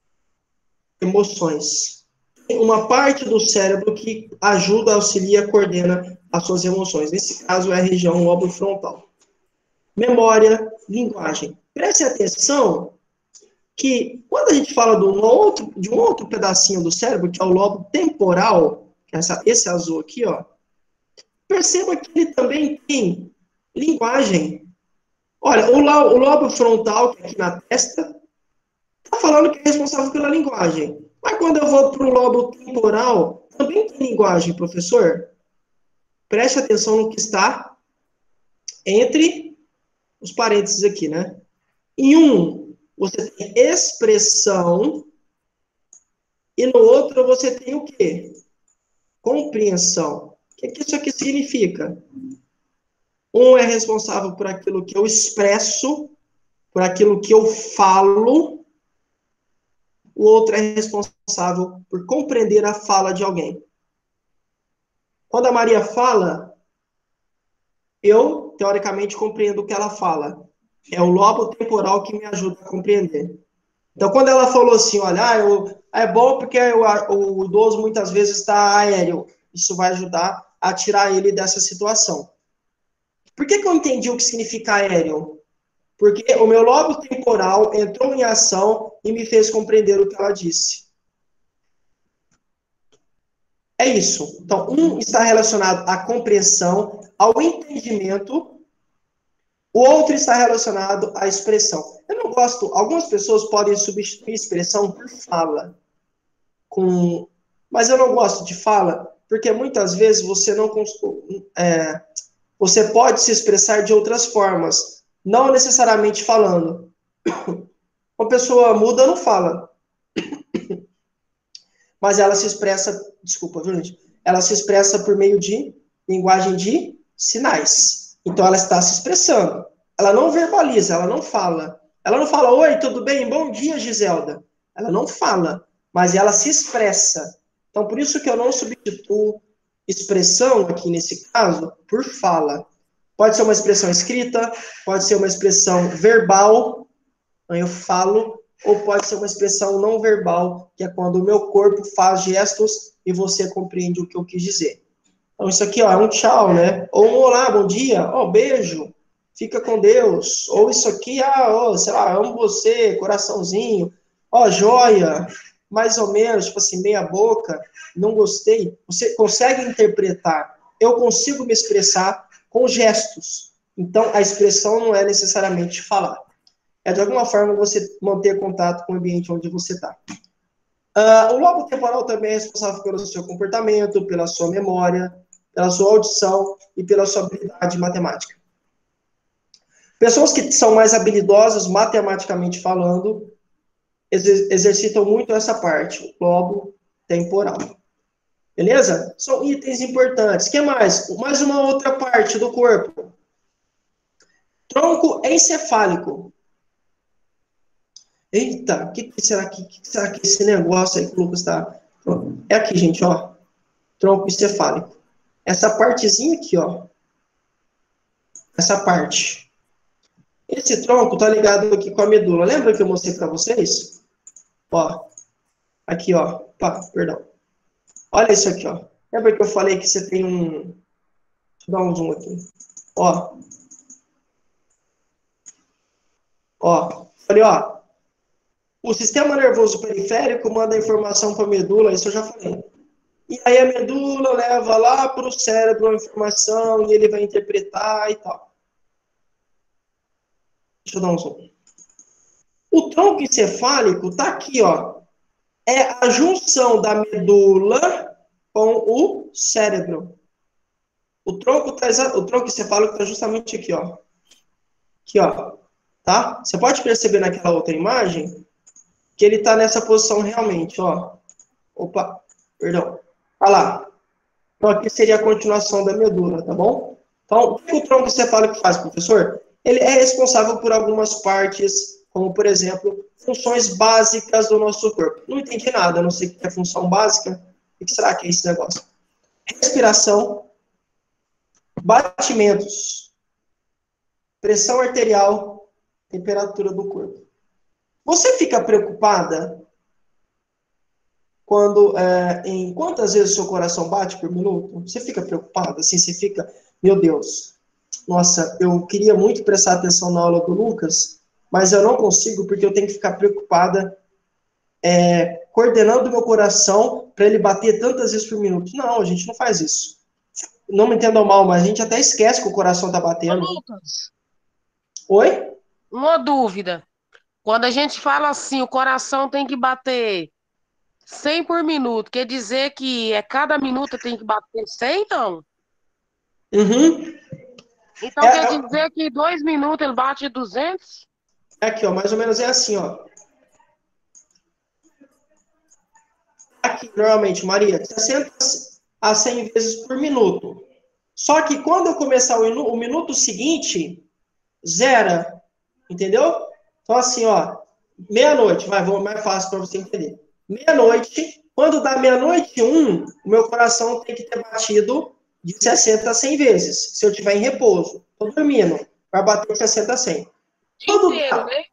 Emoções. Tem uma parte do cérebro que ajuda, auxilia, coordena as suas emoções. Nesse caso é a região lóbulo frontal. Memória, linguagem. Preste atenção que quando a gente fala de um outro, de um outro pedacinho do cérebro, que é o lobo temporal, que é essa, esse azul aqui, ó, perceba que ele também tem linguagem. Olha, o, o lobo frontal, que é aqui na testa, está falando que é responsável pela linguagem. Mas quando eu vou para o lobo temporal, também tem linguagem, professor? Preste atenção no que está entre os parênteses aqui, né? Em um, você tem expressão, e no outro você tem o quê? Compreensão. O que, que isso aqui significa? Um é responsável por aquilo que eu expresso, por aquilo que eu falo, o outro é responsável por compreender a fala de alguém. Quando a Maria fala, eu, teoricamente, compreendo o que ela fala. É o lobo temporal que me ajuda a compreender. Então, quando ela falou assim, olha, ah, eu, é bom porque o, o idoso muitas vezes está aéreo. Isso vai ajudar a tirar ele dessa situação. Por que, que eu entendi o que significa aéreo? Porque o meu lobo temporal entrou em ação e me fez compreender o que ela disse. É isso. Então, um está relacionado à compreensão, ao entendimento, o outro está relacionado à expressão. Eu não gosto, algumas pessoas podem substituir expressão por fala. Com, mas eu não gosto de fala, porque muitas vezes você não é, você pode se expressar de outras formas, não necessariamente falando. Uma pessoa muda não fala. Mas ela se expressa, desculpa, viu, gente? Ela se expressa por meio de linguagem de sinais. Então, ela está se expressando. Ela não verbaliza, ela não fala. Ela não fala, oi, tudo bem? Bom dia, Giselda. Ela não fala, mas ela se expressa. Então, por isso que eu não substituo expressão, aqui nesse caso, por fala. Pode ser uma expressão escrita, pode ser uma expressão verbal, eu falo, ou pode ser uma expressão não verbal, que é quando o meu corpo faz gestos e você compreende o que eu quis dizer. Então, isso aqui ó, é um tchau, né? Ou um olá, bom dia, ó, beijo, fica com Deus. Ou isso aqui, ah, ó, sei lá, amo você, coraçãozinho, ó, joia, mais ou menos, tipo assim, meia boca, não gostei. Você consegue interpretar. Eu consigo me expressar com gestos. Então, a expressão não é necessariamente falar. É de alguma forma você manter contato com o ambiente onde você está. Uh, o lobo temporal também é responsável pelo seu comportamento, pela sua memória, pela sua audição e pela sua habilidade matemática. Pessoas que são mais habilidosas matematicamente falando, exer exercitam muito essa parte, o lobo temporal. Beleza? São itens importantes. O que mais? Mais uma outra parte do corpo. Tronco encefálico. Eita, o que, que será que, que será que esse negócio aí que o Lucas está... É aqui, gente, ó. Tronco encefálico. Essa partezinha aqui, ó. Essa parte. Esse tronco tá ligado aqui com a medula. Lembra que eu mostrei para vocês? Ó. Aqui, ó. Opa, perdão. Olha isso aqui, ó. Lembra que eu falei que você tem um... Deixa eu dar um zoom aqui. Ó. Ó. Falei, ó. O sistema nervoso periférico manda informação para a medula, isso eu já falei. E aí a medula leva lá para o cérebro a informação e ele vai interpretar e tal. Deixa eu dar um zoom. O tronco encefálico está aqui, ó. É a junção da medula com o cérebro. O tronco, tá, o tronco encefálico está justamente aqui, ó. Aqui, ó. Tá? Você pode perceber naquela outra imagem que ele está nessa posição realmente, ó. Opa, perdão. Olha lá. Então, aqui seria a continuação da medula, tá bom? Então, o que o tronco encefálico faz, professor? Ele é responsável por algumas partes, como, por exemplo, funções básicas do nosso corpo. Não entendi nada, não sei o que é função básica. O que será que é esse negócio? Respiração, batimentos, pressão arterial, temperatura do corpo. Você fica preocupada quando, é, em quantas vezes o seu coração bate por minuto? Você fica preocupada? Assim, você fica, meu Deus, nossa, eu queria muito prestar atenção na aula do Lucas, mas eu não consigo porque eu tenho que ficar preocupada é, coordenando o meu coração para ele bater tantas vezes por minuto. Não, a gente não faz isso. Não me entendam mal, mas a gente até esquece que o coração está Ô, batendo. Lucas, Oi? uma dúvida. Quando a gente fala assim, o coração tem que bater cem por minuto, quer dizer que é cada minuto tem que bater cem, não? Uhum. É, Então quer é, dizer que dois minutos ele bate duzentos? é aqui, ó, mais ou menos é assim, ó. Aqui, normalmente, Maria, de sessenta a cem vezes por minuto. Só que quando eu começar o, o minuto seguinte, zera, entendeu? Então, assim, ó, meia-noite, vai, vou mais fácil para você entender. Meia-noite, quando dá meia-noite e um, o meu coração tem que ter batido de sessenta a cem vezes, se eu estiver em repouso. Estou dormindo, vai bater de sessenta a cem. O dia Quando inteiro, dá... né?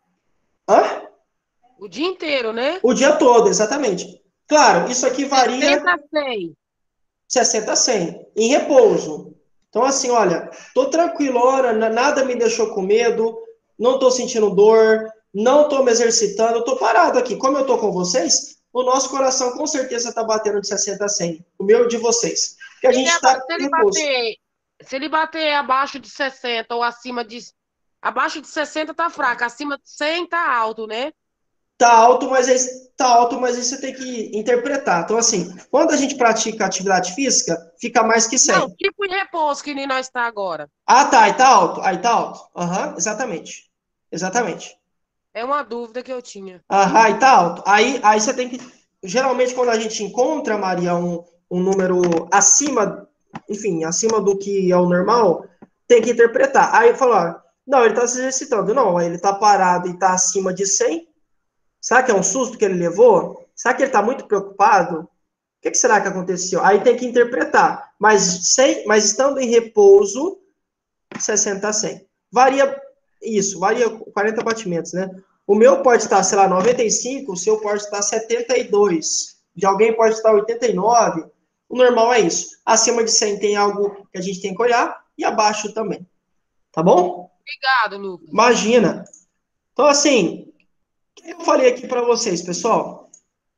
Hã? O dia inteiro, né? O dia todo, exatamente. Claro, isso aqui varia sessenta a cem. sessenta a cem, em repouso. Então, assim, olha, tô tranquilona, nada me deixou com medo, não tô sentindo dor, não tô me exercitando, eu tô parado aqui. Como eu tô com vocês, o nosso coração com certeza tá batendo de sessenta a cem, o meu e de vocês. Porque a Se ele, gente aba- tá se em ele repouso. bater, se ele bater abaixo de sessenta ou acima de. Abaixo de sessenta tá fraco, acima de cem tá alto, né? Tá alto, mas aí, tá alto, mas aí você tem que interpretar. Então, assim, quando a gente pratica atividade física, fica mais que Não, cem. tipo em repouso que nem nós está agora. Ah, tá, aí tá alto, aí tá alto. Aham, exatamente. Exatamente. É uma dúvida que eu tinha. Aham, e tá alto. Aí, aí você tem que. Geralmente, quando a gente encontra, Maria, um, um número acima, enfim, acima do que é o normal, tem que interpretar. Aí falar, não, ele tá se exercitando. Não, ele tá parado e tá acima de cem. Será que é um susto que ele levou? Será que ele tá muito preocupado? O que, que será que aconteceu? Aí tem que interpretar. Mas, sem, mas estando em repouso, sessenta a cem. Varia isso, varia quarenta batimentos, né? O meu pode estar, sei lá, noventa e cinco, o seu pode estar setenta e dois, de alguém pode estar oitenta e nove. O normal é isso. Acima de cem tem algo que a gente tem que olhar e abaixo também. Tá bom? Obrigado, Lucas. Imagina. Então, assim, o que eu falei aqui para vocês, pessoal?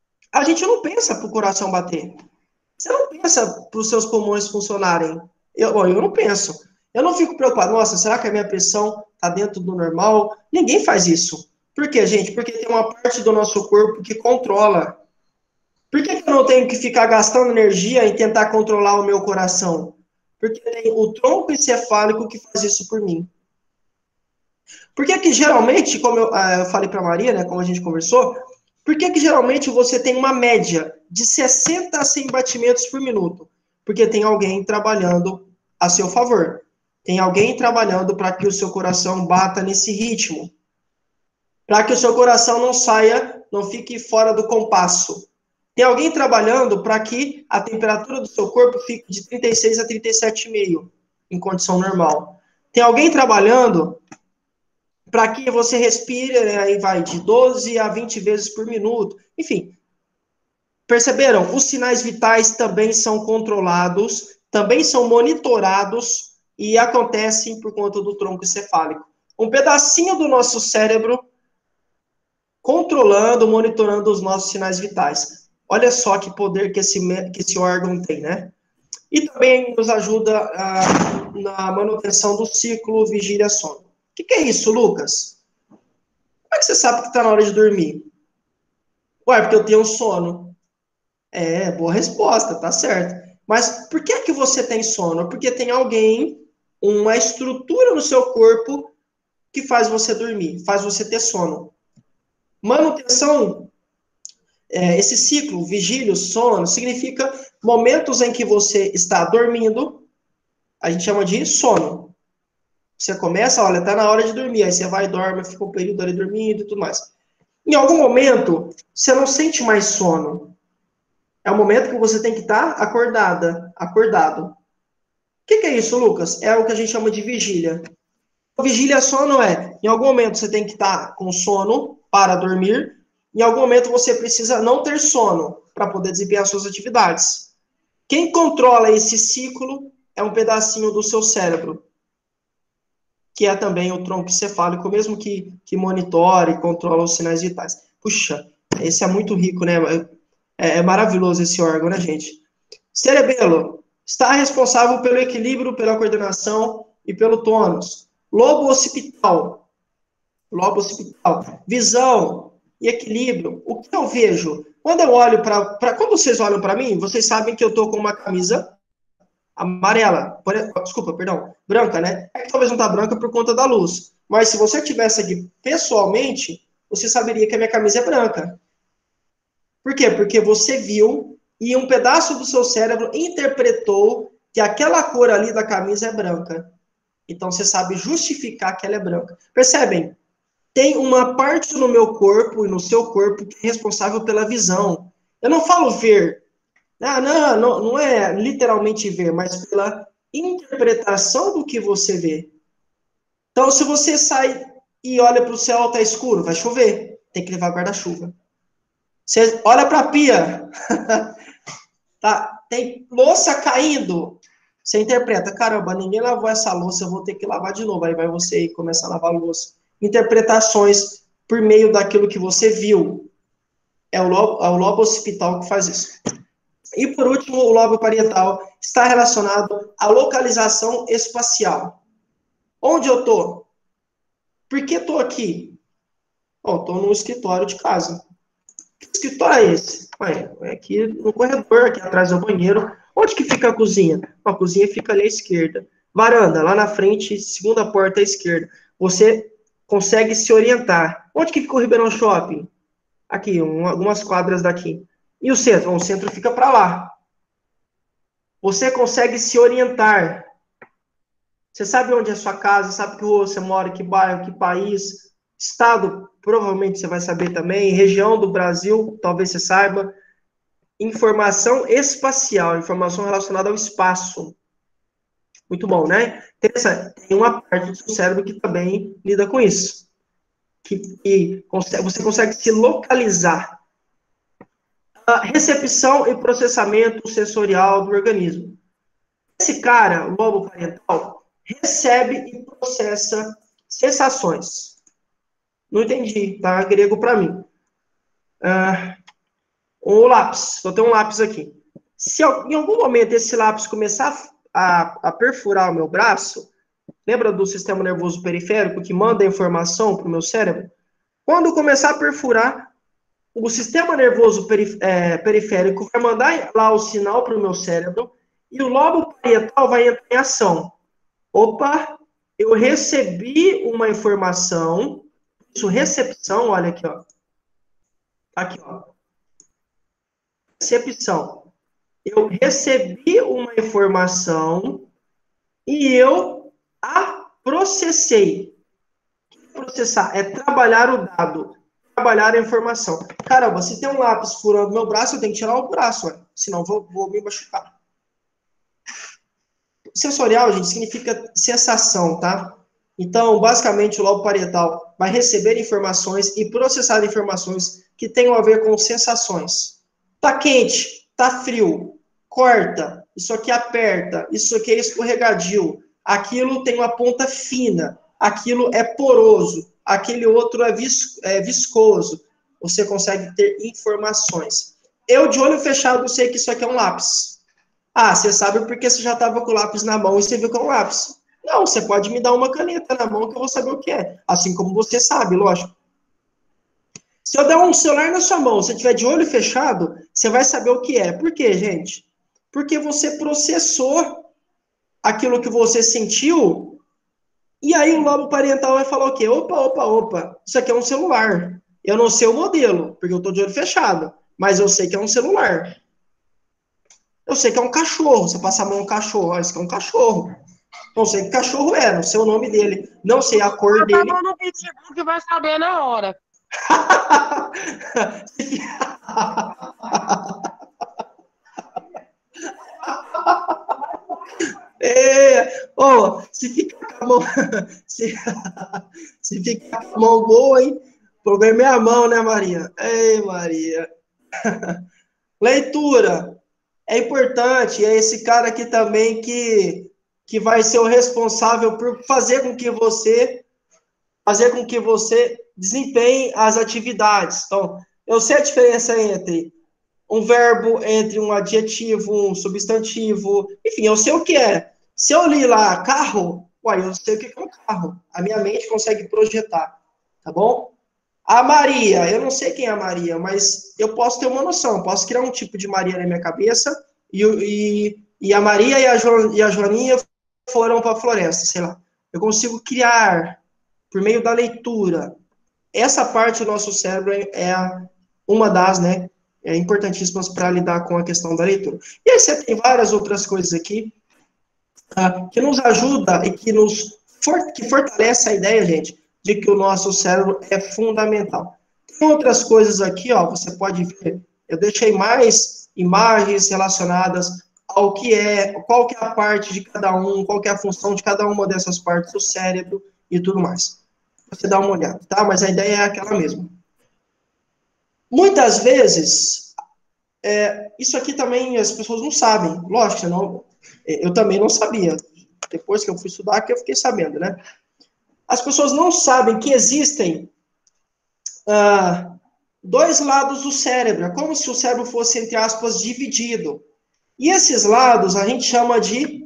A gente não pensa para o coração bater. Você não pensa para os seus pulmões funcionarem. Eu, bom, eu não penso. Eu não fico preocupado. Nossa, será que a minha pressão está dentro do normal? Ninguém faz isso. Por quê, gente? Porque tem uma parte do nosso corpo que controla. Por que, que eu não tenho que ficar gastando energia em tentar controlar o meu coração? Porque tem o tronco encefálico que faz isso por mim. Por que que geralmente, como eu, ah, eu falei para a Maria, né, como a gente conversou, por que que geralmente você tem uma média de sessenta a cem batimentos por minuto? Porque tem alguém trabalhando a seu favor. Tem alguém trabalhando para que o seu coração bata nesse ritmo. Para que o seu coração não saia, não fique fora do compasso. Tem alguém trabalhando para que a temperatura do seu corpo fique de trinta e seis a trinta e sete vírgula cinco em condição normal. Tem alguém trabalhando para que você respire, né, aí vai de doze a vinte vezes por minuto. Enfim, perceberam? Os sinais vitais também são controlados, também são monitorados e acontecem por conta do tronco encefálico. Um pedacinho do nosso cérebro controlando, monitorando os nossos sinais vitais. Olha só que poder que esse, que esse órgão tem, né? E também nos ajuda a, na manutenção do ciclo vigília-sono. O que, que é isso, Lucas? Como é que você sabe que está na hora de dormir? Ué, porque eu tenho sono. É, boa resposta, tá certo. Mas por que que você tem sono? Porque tem alguém, uma estrutura no seu corpo que faz você dormir, faz você ter sono. Manutenção, é, esse ciclo, vigília, sono, significa momentos em que você está dormindo, a gente chama de sono. Você começa, olha, tá na hora de dormir, aí você vai e dorme, fica um período ali dormindo e tudo mais. Em algum momento, você não sente mais sono. É o momento que você tem que estar acordada, acordado. O que, que é isso, Lucas? É o que a gente chama de vigília. Vigília sono é, em algum momento você tem que estar com sono para dormir, em algum momento você precisa não ter sono para poder desempenhar suas atividades. Quem controla esse ciclo é um pedacinho do seu cérebro. que é também o tronco encefálico, mesmo que, que monitore e controla os sinais vitais. Puxa, esse é muito rico, né? É, é maravilhoso esse órgão, né, gente? Cerebelo está responsável pelo equilíbrio, pela coordenação e pelo tônus. Lobo occipital. Lobo occipital. Visão e equilíbrio. O que eu vejo? Quando eu olho para... Quando vocês olham para mim, vocês sabem que eu estou com uma camisa amarela. Por, desculpa, perdão. Branca, né? É que talvez não está branca por conta da luz. Mas se você tivesse aqui pessoalmente, você saberia que a minha camisa é branca. Por quê? Porque você viu e um pedaço do seu cérebro interpretou que aquela cor ali da camisa é branca. Então você sabe justificar que ela é branca. Percebem? Tem uma parte no meu corpo e no seu corpo que é responsável pela visão. Eu não falo ver. Ah, não, não, não é literalmente ver, mas pela interpretação do que você vê. Então, se você sai e olha para o céu, está escuro, vai chover. Tem que levar guarda-chuva. Você olha para a pia, tá, tem louça caindo. Você interpreta, caramba, ninguém lavou essa louça, eu vou ter que lavar de novo. Aí vai você e começa a lavar a louça. Interpretações por meio daquilo que você viu. É o lobo, é o lobo occipital que faz isso. E por último, o lobo parietal está relacionado à localização espacial. Onde eu estou? Por que estou aqui? Oh, estou no escritório de casa. Que escritório é esse? Ué, é aqui no corredor, aqui atrás do banheiro. Onde que fica a cozinha? A cozinha fica ali à esquerda. Varanda, lá na frente, segunda porta à esquerda. Você consegue se orientar. Onde que fica o Ribeirão Shopping? Aqui, um, algumas quadras daqui. E o centro? O centro fica para lá. Você consegue se orientar. Você sabe onde é a sua casa, sabe que rua você mora, que bairro, que país, estado, provavelmente você vai saber também, região do Brasil, talvez você saiba. Informação espacial, informação relacionada ao espaço. Muito bom, né? Tem uma parte do seu cérebro que também lida com isso. Que, que consegue, você consegue se localizar. A recepção e processamento sensorial do organismo. Esse cara, o lobo parietal, recebe e processa sensações. Não entendi, tá? Grego para mim. Ah, o lápis, eu tenho um lápis aqui. Se em algum momento esse lápis começar a, a perfurar o meu braço, lembra do sistema nervoso periférico que manda a informação para o meu cérebro? Quando começar a perfurar, o sistema nervoso perif é, periférico vai mandar lá o sinal para o meu cérebro e o lobo parietal vai entrar em ação. Opa, eu recebi uma informação, isso, recepção, olha aqui, ó. Aqui, ó. Recepção. Eu recebi uma informação e eu a processei. Processar é trabalhar o dado, trabalhar a informação. Caramba, se tem um lápis furando meu braço, eu tenho que tirar o braço, ué, senão vou, vou me machucar. Sensorial, gente, significa sensação, tá? Então, basicamente, o lobo parietal vai receber informações e processar informações que tenham a ver com sensações. Tá quente, tá frio, corta, isso aqui aperta, isso aqui é escorregadio, aquilo tem uma ponta fina, aquilo é poroso, aquele outro é, vis é viscoso. Você consegue ter informações. Eu, de olho fechado, sei que isso aqui é um lápis. Ah, você sabe porque você já estava com o lápis na mão e você viu que é um lápis. Não, você pode me dar uma caneta na mão que eu vou saber o que é. Assim como você sabe, lógico. Se eu der um celular na sua mão, se você tiver de olho fechado, você vai saber o que é. Por quê, gente? Porque você processou aquilo que você sentiu e aí o lobo parietal vai falar o quê? Opa, opa, opa, isso aqui é um celular. Eu não sei o modelo, porque eu estou de olho fechado, mas eu sei que é um celular. Eu sei que é um cachorro. Você passa a mão no cachorro, olha, isso aqui é um cachorro. Não sei que cachorro é, não sei o nome dele, não sei a cor dele. Passa a mão no pitbull que vai saber na hora. É, oh, se ficar com a mão, se, se ficar com a mão boa, hein? O problema é a mão, né, Maria? Ei, Maria. Leitura. É importante, é esse cara aqui também que, que vai ser o responsável por fazer com que você fazer com que você desempenhe as atividades. Então, eu sei a diferença entre um verbo, entre um adjetivo, um substantivo, enfim, eu sei o que é. Se eu li lá carro, uai, eu sei o que é um carro. A minha mente consegue projetar, tá bom? A Maria, eu não sei quem é a Maria, mas eu posso ter uma noção, posso criar um tipo de Maria na minha cabeça, e, e, e a Maria e a, jo, e a Joaninha foram para a floresta, sei lá. Eu consigo criar por meio da leitura. Essa parte do nosso cérebro é uma das, né, é, importantíssimas para lidar com a questão da leitura. E aí você tem várias outras coisas aqui uh, que nos ajuda e que nos for, que fortalece a ideia, gente, de que o nosso cérebro é fundamental. Tem outras coisas aqui, ó, você pode ver, eu deixei mais imagens relacionadas ao que é, qual que é a parte de cada um, qual que é a função de cada uma dessas partes do cérebro e tudo mais. Você dá uma olhada, tá? Mas a ideia é aquela mesma. Muitas vezes, é, isso aqui também as pessoas não sabem. Lógico, não, eu também não sabia. Depois que eu fui estudar, que eu fiquei sabendo, né? As pessoas não sabem que existem ah, dois lados do cérebro. É como se o cérebro fosse, entre aspas, dividido. E esses lados a gente chama de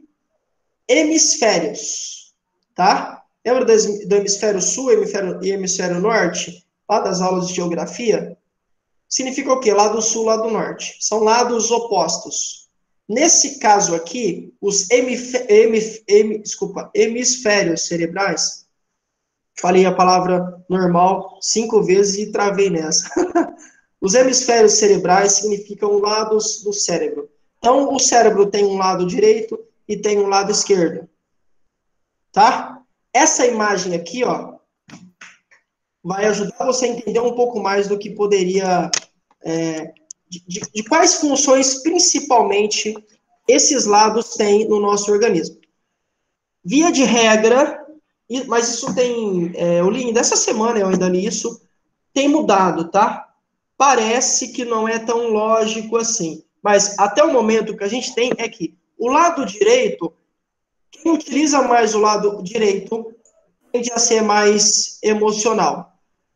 hemisférios, tá? Lembra do hemisfério sul hemisfério, e hemisfério norte, lá das aulas de geografia? Significa o quê? Lado sul, lado norte. São lados opostos. Nesse caso aqui, os hemif hemif hem desculpa, hemisférios cerebrais, falei a palavra normal cinco vezes e travei nessa. Os hemisférios cerebrais significam lados do cérebro. Então, o cérebro tem um lado direito e tem um lado esquerdo. Tá? Essa imagem aqui, ó, vai ajudar você a entender um pouco mais do que poderia... É, de, de, de quais funções, principalmente, esses lados têm no nosso organismo. Via de regra, mas isso tem... É, eu li, dessa semana eu ainda li isso, tem mudado, tá? Parece que não é tão lógico assim. Mas até o momento que a gente tem é que o lado direito, quem utiliza mais o lado direito tende a ser mais emocional.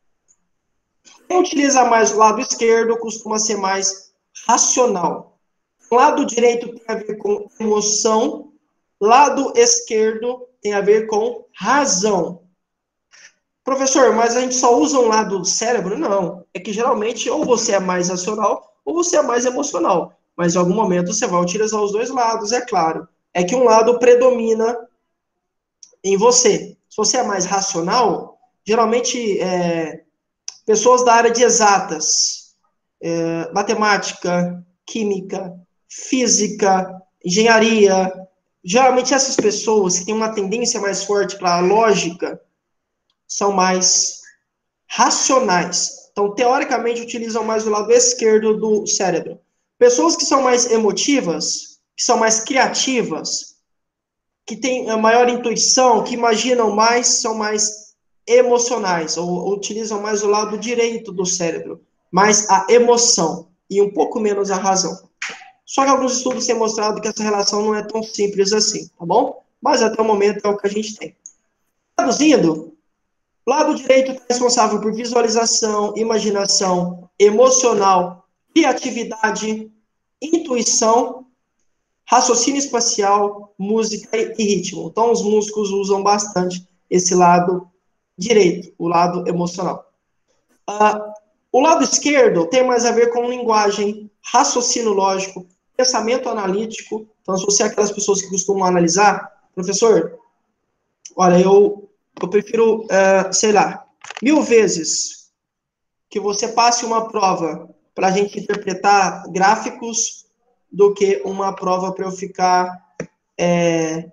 Quem utiliza mais o lado esquerdo costuma ser mais racional. O lado direito tem a ver com emoção, lado esquerdo tem a ver com razão. Professor, mas a gente só usa um lado do cérebro? Não. É que geralmente ou você é mais racional ou você é mais emocional. Mas em algum momento você vai utilizar os dois lados, é claro. É que um lado predomina em você. Se você é mais racional, geralmente é, pessoas da área de exatas, é, matemática, química, física, engenharia, geralmente essas pessoas que têm uma tendência mais forte para a lógica, são mais racionais. Então, teoricamente, utilizam mais o lado esquerdo do cérebro. Pessoas que são mais emotivas, que são mais criativas, que têm a maior intuição, que imaginam mais, são mais emocionais, ou, ou utilizam mais o lado direito do cérebro, mais a emoção, e um pouco menos a razão. Só que alguns estudos têm mostrado que essa relação não é tão simples assim, tá bom? Mas até o momento é o que a gente tem. Traduzindo, o lado direito está responsável por visualização, imaginação, emocional, criatividade, intuição, raciocínio espacial, música e ritmo. Então, os músicos usam bastante esse lado direito, o lado emocional. Uh, o lado esquerdo tem mais a ver com linguagem, raciocínio lógico, pensamento analítico. Então, se você é aquelas pessoas que costumam analisar, professor, olha, eu... Eu prefiro, uh, sei lá, mil vezes que você passe uma prova para a gente interpretar gráficos do que uma prova para eu ficar é,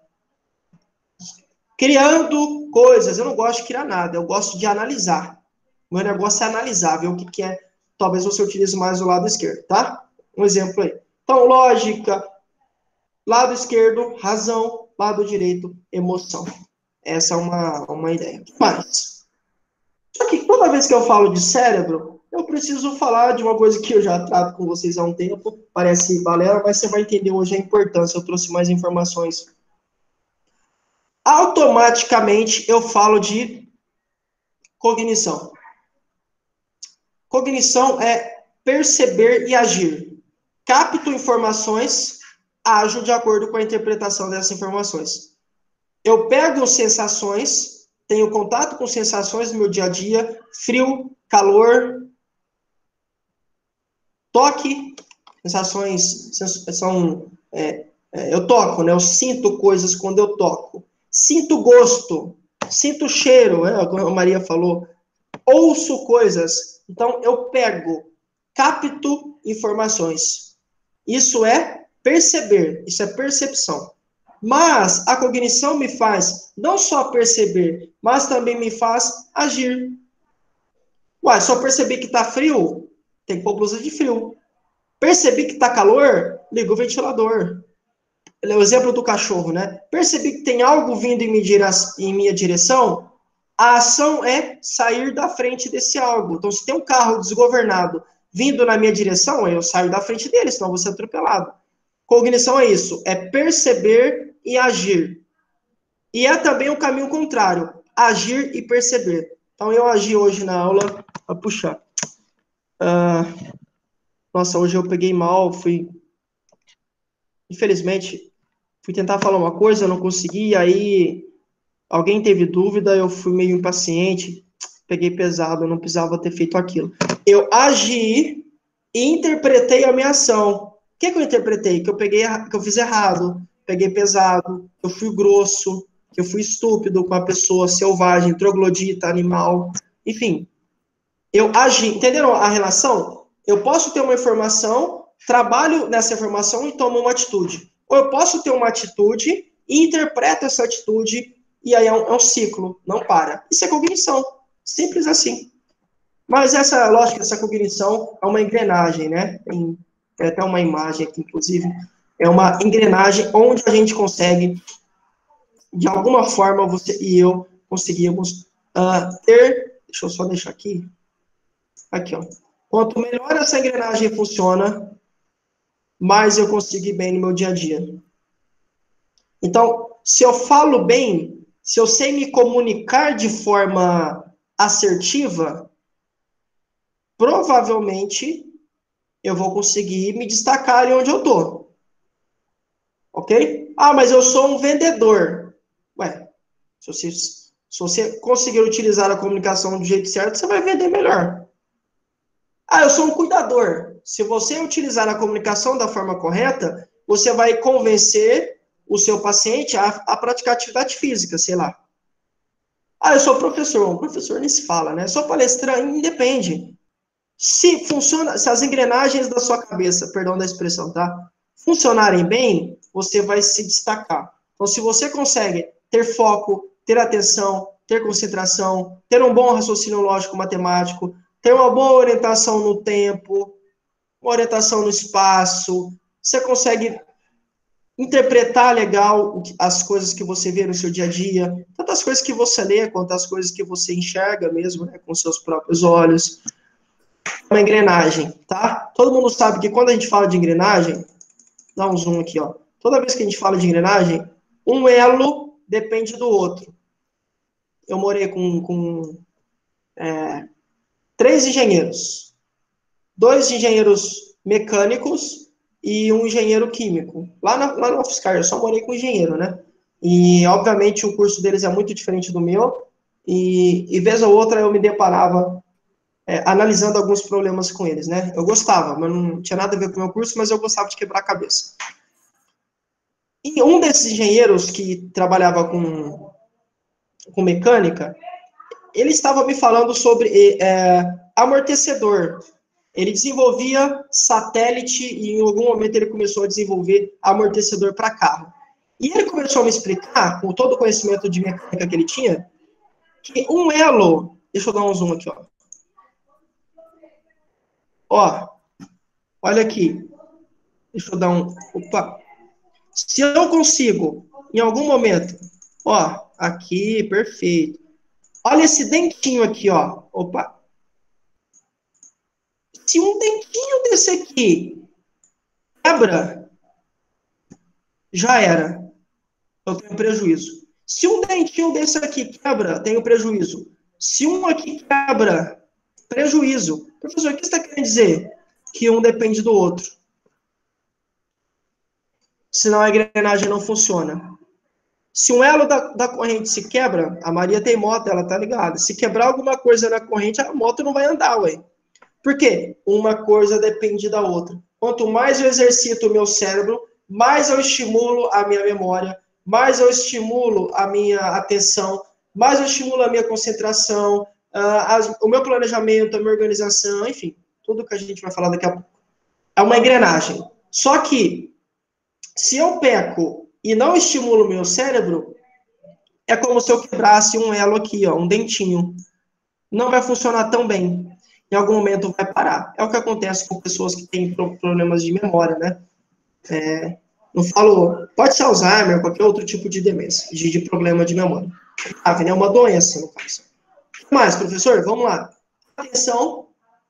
criando coisas. Eu não gosto de criar nada, eu gosto de analisar. O meu negócio é analisar, ver o que, que é. Talvez você utilize mais o lado esquerdo, tá? Um exemplo aí. Então, lógica, lado esquerdo, razão, lado direito, emoção. Essa é uma, uma ideia. Mas, só que toda vez que eu falo de cérebro, eu preciso falar de uma coisa que eu já trato com vocês há um tempo, parece balela, mas você vai entender hoje a importância, eu trouxe mais informações automaticamente eu falo de cognição. Cognição é perceber e agir. Capto informações, ajo de acordo com a interpretação dessas informações. Eu pego sensações, tenho contato com sensações no meu dia a dia, frio, calor, toque, sensações são... É, é, eu toco, né? Eu sinto coisas quando eu toco. Sinto gosto, sinto cheiro, né? Como a Maria falou. Ouço coisas. Então, eu pego, capto informações. Isso é perceber, isso é percepção. Mas a cognição me faz não só perceber, mas também me faz agir. Ué, só perceber que tá frio, tem que pôr blusa de frio. Percebi que tá calor, liga o ventilador. É o exemplo do cachorro, né? Percebi que tem algo vindo em minha, dire... em minha direção, a ação é sair da frente desse algo. Então, se tem um carro desgovernado vindo na minha direção, eu saio da frente dele, senão eu vou ser atropelado. Cognição é isso, é perceber e agir. E é também o caminho contrário, agir e perceber. Então, eu agi hoje na aula, vou puxar. Uh, nossa, hoje eu peguei mal, fui... Infelizmente, fui tentar falar uma coisa, não consegui, aí alguém teve dúvida, eu fui meio impaciente, peguei pesado, eu não precisava ter feito aquilo. Eu agi e interpretei a minha ação. O que, que eu interpretei? Que eu peguei, que eu fiz errado, peguei pesado, eu fui grosso, que eu fui estúpido com a pessoa selvagem, troglodita, animal, enfim. Eu agi, entenderam a relação? Eu posso ter uma informação, trabalho nessa informação e tomo uma atitude. Ou eu posso ter uma atitude e interpreto essa atitude e aí é um, é um ciclo, não para. Isso é cognição, simples assim. Mas essa lógica, essa cognição é uma engrenagem, né? Tem, tem até uma imagem aqui, inclusive. É uma engrenagem onde a gente consegue, de alguma forma, você e eu conseguimos uh, ter... Deixa eu só deixar aqui. Aqui, ó. Quanto melhor essa engrenagem funciona, mais eu consigo ir bem no meu dia a dia. Então, se eu falo bem, se eu sei me comunicar de forma assertiva, provavelmente eu vou conseguir me destacar ali onde eu tô. Ok? Ah, mas eu sou um vendedor. Ué, se você, se você conseguir utilizar a comunicação do jeito certo, você vai vender melhor. Ah, eu sou um cuidador. Se você utilizar a comunicação da forma correta, você vai convencer o seu paciente a, a praticar atividade física, sei lá. Ah, eu sou professor. Um professor nem se fala, né? Sou palestrante, independe. Se funciona, se as engrenagens da sua cabeça, perdão da expressão, tá? Funcionarem bem, você vai se destacar. Então, se você consegue ter foco, ter atenção, ter concentração, ter um bom raciocínio lógico matemático, ter uma boa orientação no tempo, uma orientação no espaço, você consegue interpretar legal as coisas que você vê no seu dia a dia, tanto as coisas que você lê, quanto as coisas que você enxerga mesmo, né, com seus próprios olhos. Uma engrenagem, tá? Todo mundo sabe que quando a gente fala de engrenagem, dá um zoom aqui, ó. Toda vez que a gente fala de engrenagem, um elo depende do outro. Eu morei com, com é, três engenheiros. Dois engenheiros mecânicos e um engenheiro químico. Lá na, lá na UFSCar, eu só morei com engenheiro, né? E, obviamente, o curso deles é muito diferente do meu. E, e vez ou outra, eu me deparava é, analisando alguns problemas com eles, né? Eu gostava, mas não tinha nada a ver com o meu curso, mas eu gostava de quebrar a cabeça. E um desses engenheiros que trabalhava com, com mecânica, ele estava me falando sobre é, amortecedor. Ele desenvolvia satélite e em algum momento ele começou a desenvolver amortecedor para carro. E ele começou a me explicar, com todo o conhecimento de mecânica que ele tinha, que um elo... Deixa eu dar um zoom aqui, ó. Ó, olha aqui. Deixa eu dar um... Opa. Se eu consigo, em algum momento... Ó, aqui, perfeito. Olha esse dentinho aqui, ó. Opa. Se um dentinho desse aqui quebra, já era. Eu tenho prejuízo. Se um dentinho desse aqui quebra, tem o prejuízo. Se um aqui quebra, prejuízo. Professor, o que você está querendo dizer? Que um depende do outro. Senão a engrenagem não funciona. Se um elo da, da corrente se quebra, a Maria tem moto, ela tá ligada. Se quebrar alguma coisa na corrente, a moto não vai andar, ué. Por quê? Uma coisa depende da outra. Quanto mais eu exercito o meu cérebro, mais eu estimulo a minha memória, mais eu estimulo a minha atenção, mais eu estimulo a minha concentração, uh, as, o meu planejamento, a minha organização, enfim, tudo que a gente vai falar daqui a pouco. É uma engrenagem. Só que, se eu peco e não estimulo o meu cérebro, é como se eu quebrasse um elo aqui, ó, um dentinho. Não vai funcionar tão bem. Em algum momento vai parar. É o que acontece com pessoas que têm problemas de memória, né? É, não falo, pode ser Alzheimer, qualquer outro tipo de demência, de, de problema de memória. Ah, é uma doença, no caso. O que mais, professor? Vamos lá. Atenção,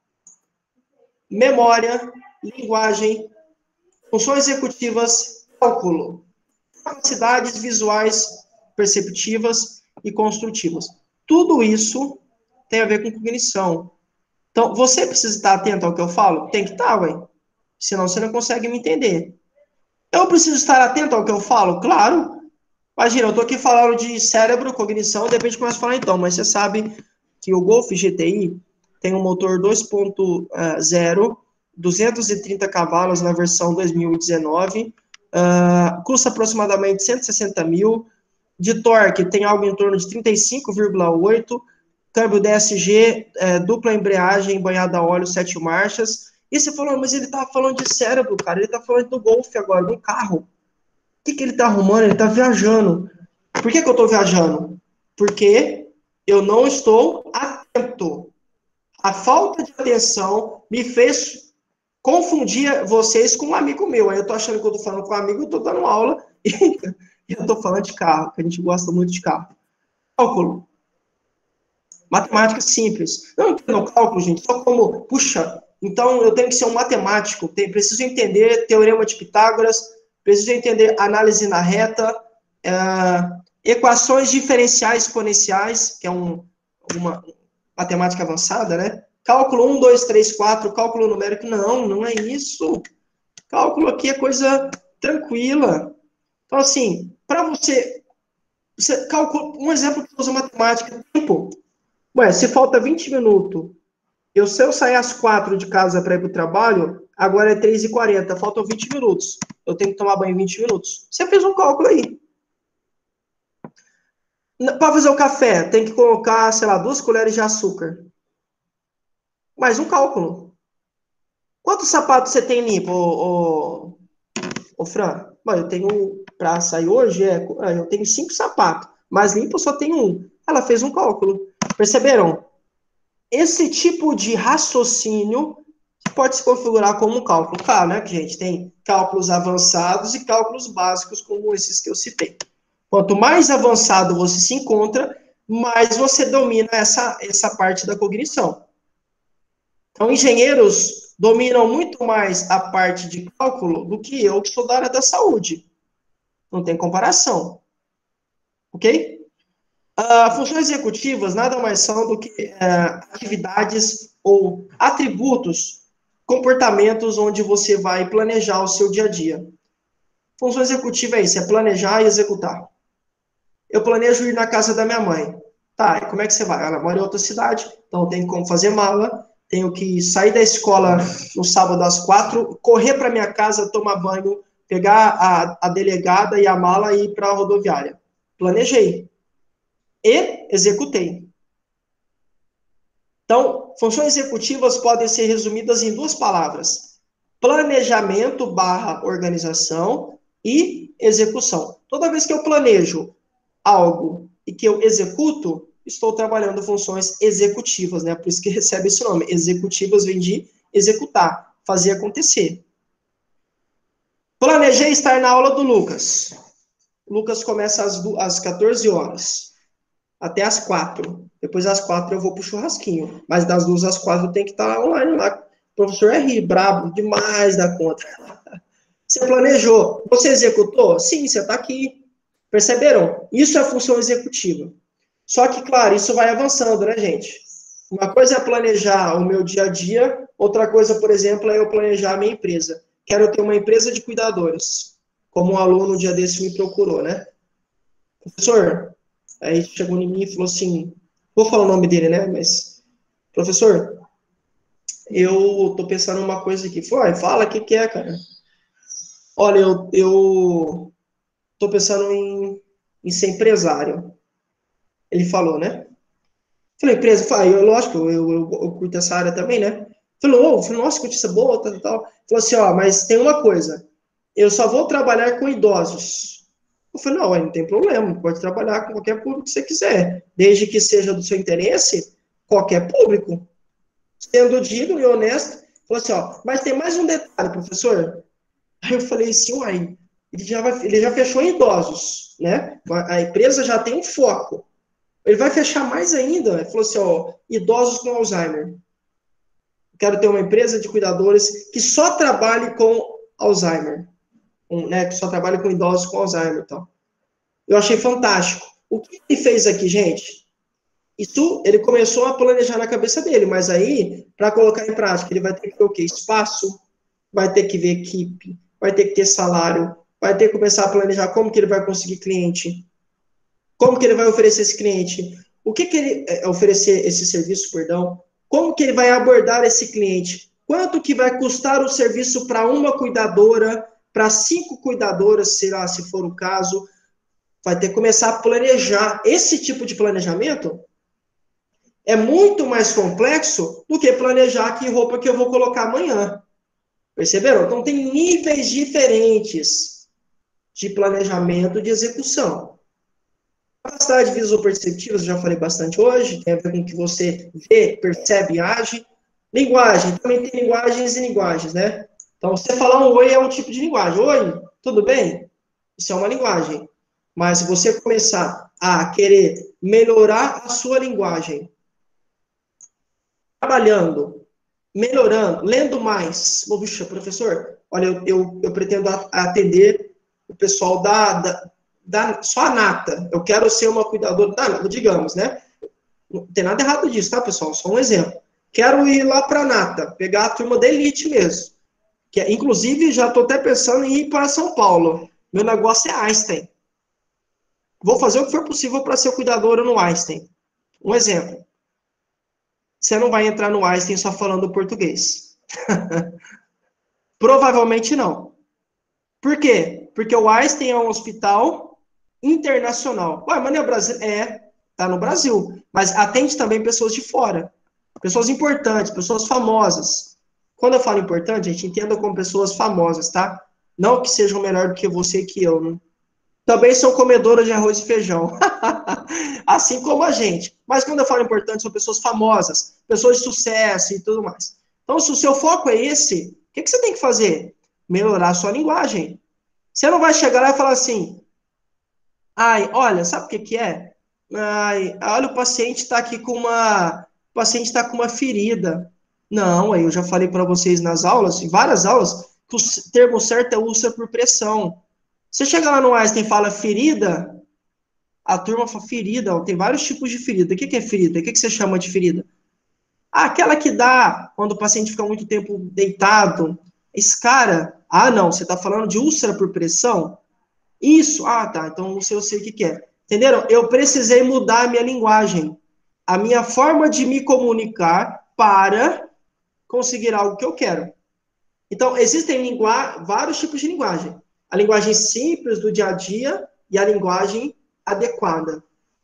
memória, linguagem, funções executivas, cálculo, capacidades visuais, perceptivas e construtivas. Tudo isso tem a ver com cognição. Então, você precisa estar atento ao que eu falo? Tem que estar, ué. Senão você não consegue me entender. Eu preciso estar atento ao que eu falo? Claro. Imagina, eu estou aqui falando de cérebro, cognição, de repente começo a falar então, mas você sabe que o Golf G T I tem um motor dois ponto zero, duzentos e trinta cavalos na versão dois mil e dezenove, uh, custa aproximadamente cento e sessenta mil, de torque tem algo em torno de trinta e cinco vírgula oito, câmbio D S G, é, dupla embreagem, banhada a óleo, sete marchas. E você falou, mas ele tá falando de cérebro, cara, ele tá falando do Golf agora, do carro. O que que ele tá arrumando? Ele tá viajando. Por que que eu tô viajando? Porque eu não estou atento. A falta de atenção me fez confundir vocês com um amigo meu. Aí eu tô achando que eu tô falando com um amigo, eu tô dando aula e eu tô falando de carro, que a gente gosta muito de carro. Cálculo. Matemática simples. Não entendo cálculo, gente, só como, puxa, então eu tenho que ser um matemático, tenho, preciso entender teorema de Pitágoras, preciso entender análise na reta, é, equações diferenciais exponenciais, que é um, uma matemática avançada, né? Cálculo um, dois, três, quatro, cálculo numérico, não, não é isso. Cálculo aqui é coisa tranquila. Então, assim, para você, você calcula, um exemplo que usa matemática, tempo. Ué, se falta vinte minutos, eu, se eu sair às quatro de casa para ir para o trabalho, agora é três e quarenta, faltam vinte minutos. Eu tenho que tomar banho em vinte minutos. Você fez um cálculo aí. Para fazer o café, tem que colocar, sei lá, duas colheres de açúcar. Mais um cálculo. Quantos sapatos você tem limpo, ô, ô, ô Fran? Bom, eu tenho, para sair hoje, é, eu tenho cinco sapatos, mas limpo eu só tenho um. Ela fez um cálculo. Perceberam? Esse tipo de raciocínio pode se configurar como um cálculo. Claro, né, que gente tem cálculos avançados e cálculos básicos, como esses que eu citei. Quanto mais avançado você se encontra, mais você domina essa, essa parte da cognição. Então, engenheiros dominam muito mais a parte de cálculo do que eu, que sou da área da saúde. Não tem comparação. Ok? Uh, funções executivas nada mais são do que uh, atividades ou atributos, comportamentos onde você vai planejar o seu dia a dia. Função executiva é isso, é planejar e executar. Eu planejo ir na casa da minha mãe. Tá, e como é que você vai? Ela mora em outra cidade, então eu tenho como fazer mala, tenho que sair da escola no sábado às quatro, correr para minha casa, tomar banho, pegar a, a delegada e a mala e ir para a rodoviária. Planejei. E executei. Então, funções executivas podem ser resumidas em duas palavras. Planejamento barra organização e execução. Toda vez que eu planejo algo e que eu executo, estou trabalhando funções executivas, né? Por isso que recebe esse nome. Executivas vem de executar, fazer acontecer. Planejei estar na aula do Lucas. Lucas começa às, às quatorze horas. Até às quatro. Depois às quatro eu vou pro churrasquinho. Mas das duas às quatro eu tenho que estar online lá. O professor R, brabo demais da conta. Você planejou. Você executou? Sim, você está aqui. Perceberam? Isso é função executiva. Só que, claro, isso vai avançando, né, gente? Uma coisa é planejar o meu dia a dia, outra coisa, por exemplo, é eu planejar a minha empresa. Quero ter uma empresa de cuidadores, como um aluno um dia desse me procurou, né? Professor, aí chegou em mim e falou assim, vou falar o nome dele, né? Mas, professor, eu tô pensando em uma coisa aqui. Foi, fala o que, que é, cara. Olha, eu, eu tô pensando em, em ser empresário. Ele falou, né? Falei, empresa, falei, eu, lógico, eu, eu, eu curto essa área também, né? Falou, oh, falei, nossa, que notícia boa, tal, tal. Falou assim, ó, mas tem uma coisa, eu só vou trabalhar com idosos. Eu falei, não, não tem problema, pode trabalhar com qualquer público que você quiser, desde que seja do seu interesse, qualquer público. Sendo digno e honesto, falou assim, ó, mas tem mais um detalhe, professor. Aí eu falei assim, uai, ele já, vai, ele já fechou em idosos, né? A empresa já tem um foco. Ele vai fechar mais ainda. Ele falou assim, ó, idosos com Alzheimer. Quero ter uma empresa de cuidadores que só trabalhe com Alzheimer, um, né, que só trabalhe com idosos com Alzheimer. Então. Eu achei fantástico. O que ele fez aqui, gente? Isso ele começou a planejar na cabeça dele, mas aí, para colocar em prática, ele vai ter que ter o quê? Espaço, vai ter que ver equipe, vai ter que ter salário, vai ter que começar a planejar como que ele vai conseguir cliente, como que ele vai oferecer esse cliente, o que que ele é, oferecer esse serviço, perdão, como que ele vai abordar esse cliente, quanto que vai custar o serviço para uma cuidadora, para cinco cuidadoras, sei lá, se for o caso, vai ter que começar a planejar. Esse tipo de planejamento é muito mais complexo do que planejar que roupa que eu vou colocar amanhã. Perceberam? Então, tem níveis diferentes de planejamento de execução. Capacidade visoperceptiva, eu já falei bastante hoje, tem a ver com o que você vê, percebe e age. Linguagem, também tem linguagens e linguagens, né? Então, você falar um oi é um tipo de linguagem. Oi, tudo bem? Isso é uma linguagem. Mas se você começar a querer melhorar a sua linguagem, trabalhando, melhorando, lendo mais. Bom, bicho, professor, olha, eu, eu, eu pretendo atender o pessoal da, da, da só a nata. Eu quero ser uma cuidadora da nata, digamos, né? Não tem nada errado disso, tá, pessoal? Só um exemplo. Quero ir lá para a nata, pegar a turma da elite mesmo. Que, inclusive, já estou até pensando em ir para São Paulo. Meu negócio é Einstein. Vou fazer o que for possível para ser cuidadora no Einstein. Um exemplo. Você não vai entrar no Einstein só falando português. Provavelmente não. Por quê? Porque o Einstein é um hospital internacional. Ué, mas não é Brasil? É, tá no Brasil. Mas atende também pessoas de fora. Pessoas importantes, pessoas famosas. Quando eu falo importante, a gente entenda como pessoas famosas, tá? Não que sejam melhor do que você e que eu, né? Também são comedoras de arroz e feijão. Assim como a gente. Mas quando eu falo importante, são pessoas famosas, pessoas de sucesso e tudo mais. Então, se o seu foco é esse, o que, que você tem que fazer? Melhorar a sua linguagem. Você não vai chegar lá e falar assim, ai, olha, sabe o que, que é? Ai, olha, o paciente está aqui com uma. O paciente está com uma ferida. Não, aí eu já falei para vocês nas aulas, em várias aulas, que o termo certo é úlcera por pressão. Você chega lá no Einstein e fala ferida, a turma fala ferida, ó, tem vários tipos de ferida. O que, que é ferida? O que, que você chama de ferida? Ah, aquela que dá quando o paciente fica muito tempo deitado. Escara. Ah, não, você está falando de úlcera por pressão? Isso. Ah, tá, então não sei, eu sei o que, que é. Entenderam? Eu precisei mudar a minha linguagem, a minha forma de me comunicar para conseguir algo que eu quero. Então, existem vários tipos de linguagem. A linguagem simples do dia a dia e a linguagem adequada.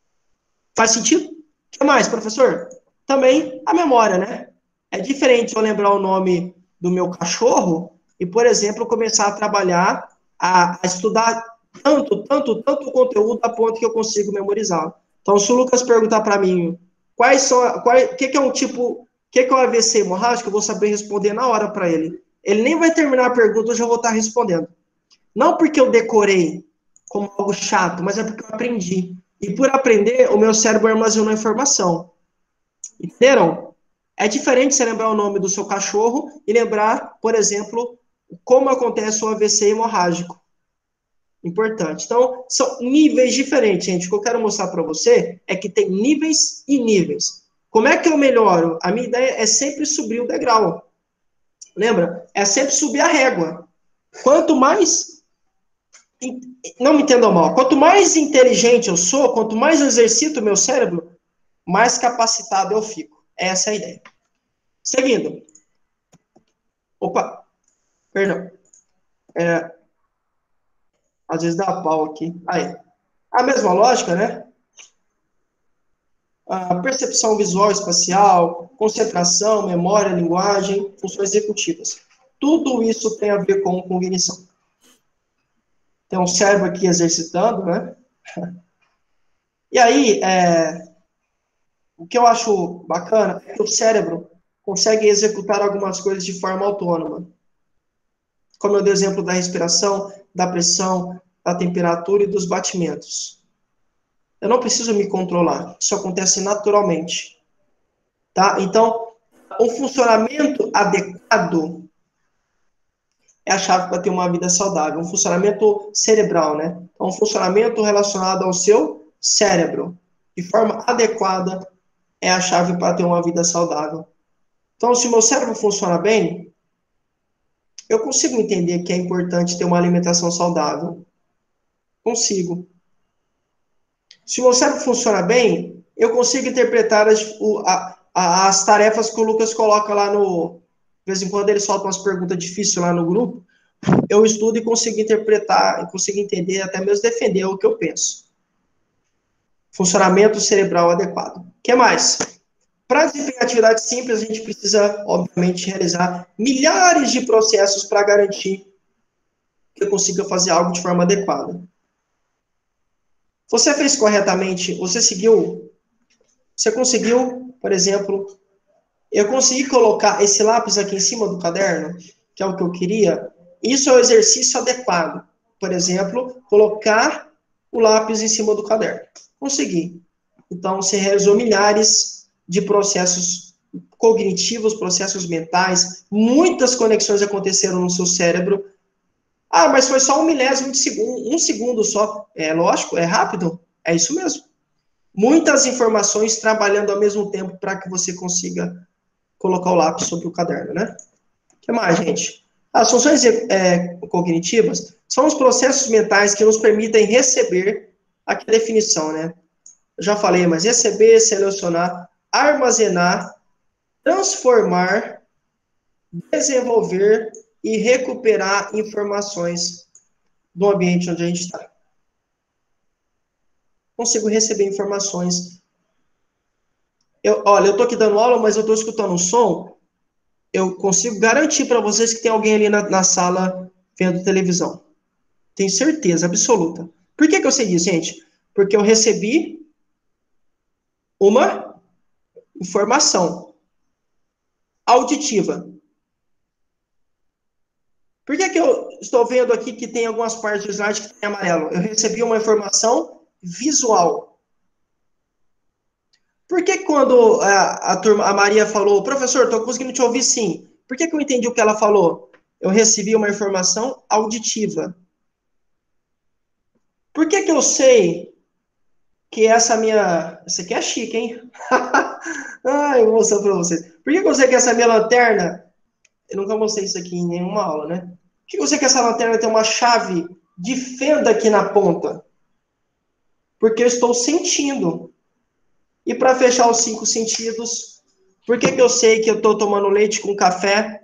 Faz sentido? O que mais, professor? Também a memória, né? É diferente eu lembrar o nome do meu cachorro e, por exemplo, começar a trabalhar, a, a estudar tanto, tanto, tanto conteúdo a ponto que eu consigo memorizá-lo. Então, se o Lucas perguntar para mim quais são, qual, que, que é um tipo, o que, que é um A V C hemorrágico, eu vou saber responder na hora para ele. Ele nem vai terminar a pergunta, eu já vou estar respondendo. Não porque eu decorei como algo chato, mas é porque eu aprendi. E por aprender, o meu cérebro armazenou a informação. Entenderam? É diferente você lembrar o nome do seu cachorro e lembrar, por exemplo, como acontece o A V C hemorrágico. Importante. Então, são níveis diferentes, gente. O que eu quero mostrar para você é que tem níveis e níveis. Como é que eu melhoro? A minha ideia é sempre subir o degrau. Lembra? É sempre subir a régua. Quanto mais... Não me entendam mal. Quanto mais inteligente eu sou, quanto mais eu exercito o meu cérebro, mais capacitado eu fico. Essa é a ideia. Seguindo. Opa. Perdão. É... Às vezes dá pau aqui. Aí. A mesma lógica, né? A percepção visual espacial, concentração, memória, linguagem, funções executivas. Tudo isso tem a ver com cognição. Tem um cérebro aqui exercitando, né? E aí, é, o que eu acho bacana é que o cérebro consegue executar algumas coisas de forma autônoma. Como eu dei o exemplo da respiração, da pressão, da temperatura e dos batimentos. Eu não preciso me controlar. Isso acontece naturalmente. Tá? Então, um funcionamento adequado é a chave para ter uma vida saudável. Um funcionamento cerebral, né? Então, um funcionamento relacionado ao seu cérebro, de forma adequada, é a chave para ter uma vida saudável. Então, se o meu cérebro funciona bem, eu consigo entender que é importante ter uma alimentação saudável. Consigo. Se o meu cérebro funciona bem, eu consigo interpretar as, o, a, a, as tarefas que o Lucas coloca lá no... De vez em quando ele solta umas perguntas difíceis lá no grupo. Eu estudo e consigo interpretar, consigo entender, até mesmo defender o que eu penso. Funcionamento cerebral adequado. O que mais? Para desempenhar atividades simples, a gente precisa, obviamente, realizar milhares de processos para garantir que eu consiga fazer algo de forma adequada. Você fez corretamente, você seguiu, você conseguiu, por exemplo, eu consegui colocar esse lápis aqui em cima do caderno, que é o que eu queria. Isso é o exercício adequado. Por exemplo, colocar o lápis em cima do caderno. Consegui. Então, você realizou milhares de processos cognitivos, processos mentais, muitas conexões aconteceram no seu cérebro. Ah, mas foi só um milésimo de segundo, um segundo só. É lógico, é rápido. É isso mesmo. Muitas informações trabalhando ao mesmo tempo para que você consiga colocar o lápis sobre o caderno, né? O que mais, gente? As funções é, cognitivas são os processos mentais que nos permitem receber, aqui a definição, né? Eu já falei, mas receber, selecionar, armazenar, transformar, desenvolver e recuperar informações do ambiente onde a gente está. Consigo receber informações. Eu, olha, eu estou aqui dando aula, mas eu estou escutando um som. Eu consigo garantir para vocês que tem alguém ali na, na sala vendo televisão. Tenho certeza absoluta. Por que que eu sei disso, gente? Porque eu recebi uma informação auditiva. Por que que eu estou vendo aqui que tem algumas partes do slide que tem amarelo? Eu recebi uma informação visual. Por que quando a, a, turma, a Maria falou, professor, estou conseguindo te ouvir sim. Por que que eu entendi o que ela falou? Eu recebi uma informação auditiva. Por que que eu sei que essa minha... Essa aqui é chique, hein? Ai, eu vou mostrar para vocês. Por que que eu sei que essa minha lanterna... Eu nunca mostrei isso aqui em nenhuma aula, né? Por que eu sei que essa lanterna tem uma chave de fenda aqui na ponta? Porque eu estou sentindo. E para fechar os cinco sentidos, por que que eu sei que eu estou tomando leite com café?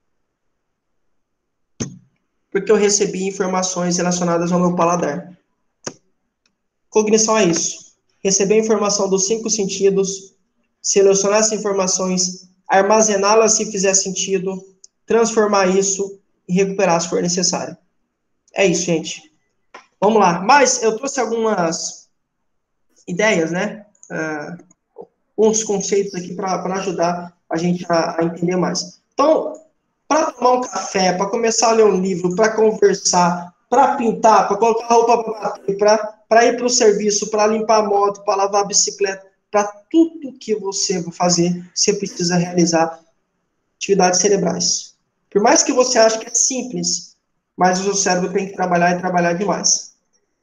Porque eu recebi informações relacionadas ao meu paladar. Cognição é isso. Receber informação dos cinco sentidos, selecionar essas informações, armazená-las se fizer sentido, transformar isso e recuperar se for necessário. É isso, gente. Vamos lá. Mas eu trouxe algumas ideias, né? Uh, uns conceitos aqui para ajudar a gente a, a entender mais. Então, para tomar um café, para começar a ler um livro, para conversar, para pintar, para colocar roupa para bater, para ir para o serviço, para limpar a moto, para lavar a bicicleta, para tudo que você vai fazer, você precisa realizar atividades cerebrais. Por mais que você ache que é simples, mas o seu cérebro tem que trabalhar e trabalhar demais.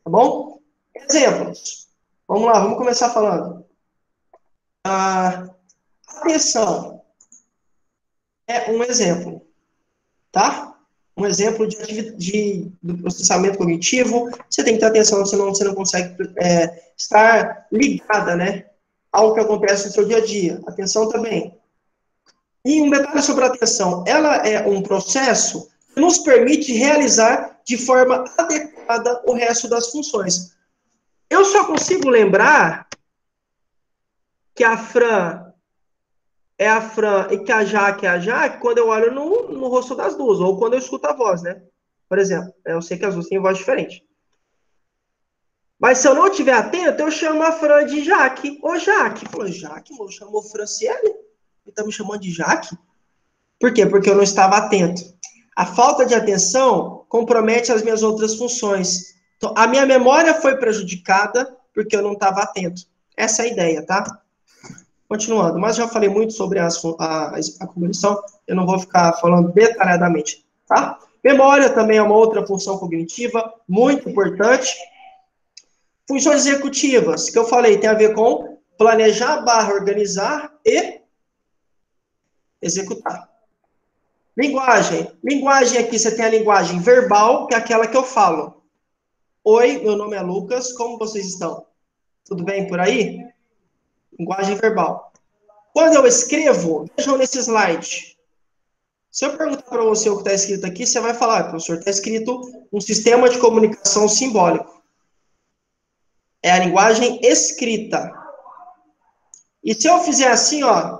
Tá bom? Exemplos. Vamos lá, vamos começar falando. Ah, atenção é um exemplo, tá? Um exemplo de, de, do processamento cognitivo. Você tem que ter atenção, senão você não consegue é, estar ligada, né, ao que acontece no seu dia a dia. Atenção também. E um detalhe sobre a atenção. Ela é um processo que nos permite realizar de forma adequada o resto das funções. Eu só consigo lembrar que a Fran é a Fran e que a Jaque é a Jaque quando eu olho no, no rosto das duas, ou quando eu escuto a voz, né? Por exemplo, eu sei que as duas têm voz diferente. Mas se eu não estiver atento, eu chamo a Fran de Jaque. Ô, Jaque. Falou, Jaque, mano, chamou Franciele? Ele tá me chamando de Jaque? Por quê? Porque eu não estava atento. A falta de atenção compromete as minhas outras funções. Então, a minha memória foi prejudicada porque eu não estava atento. Essa é a ideia, tá? Continuando, mas já falei muito sobre as, a, a cognição, eu não vou ficar falando detalhadamente, tá? Memória também é uma outra função cognitiva, muito importante. Funções executivas, que eu falei, tem a ver com planejar, barra, organizar e executar. Linguagem. Linguagem aqui, você tem a linguagem verbal, que é aquela que eu falo. Oi, meu nome é Lucas, como vocês estão? Tudo bem por aí? Linguagem verbal. Quando eu escrevo, vejam nesse slide. Se eu perguntar para você o que está escrito aqui, você vai falar, professor, está escrito um sistema de comunicação simbólico. É a linguagem escrita. E se eu fizer assim, ó,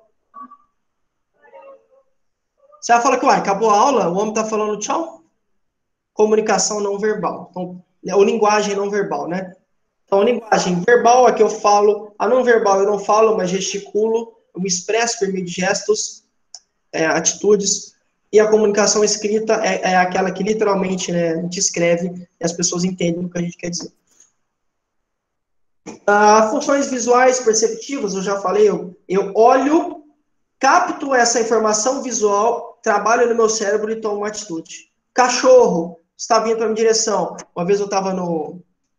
você vai falar que, uai, acabou a aula, o homem está falando tchau? Comunicação não verbal. Então, é ou linguagem não verbal, né? Então, a linguagem verbal é que eu falo, a não verbal eu não falo, mas gesticulo, eu me expresso por meio de gestos, é, atitudes, e a comunicação escrita é, é aquela que literalmente, né, a gente escreve e as pessoas entendem o que a gente quer dizer. Ah, funções visuais perceptivas, eu já falei, eu, eu olho, capto essa informação visual, trabalho no meu cérebro e tomo uma atitude. Cachorro está vindo para minha direção. Uma vez eu estava no...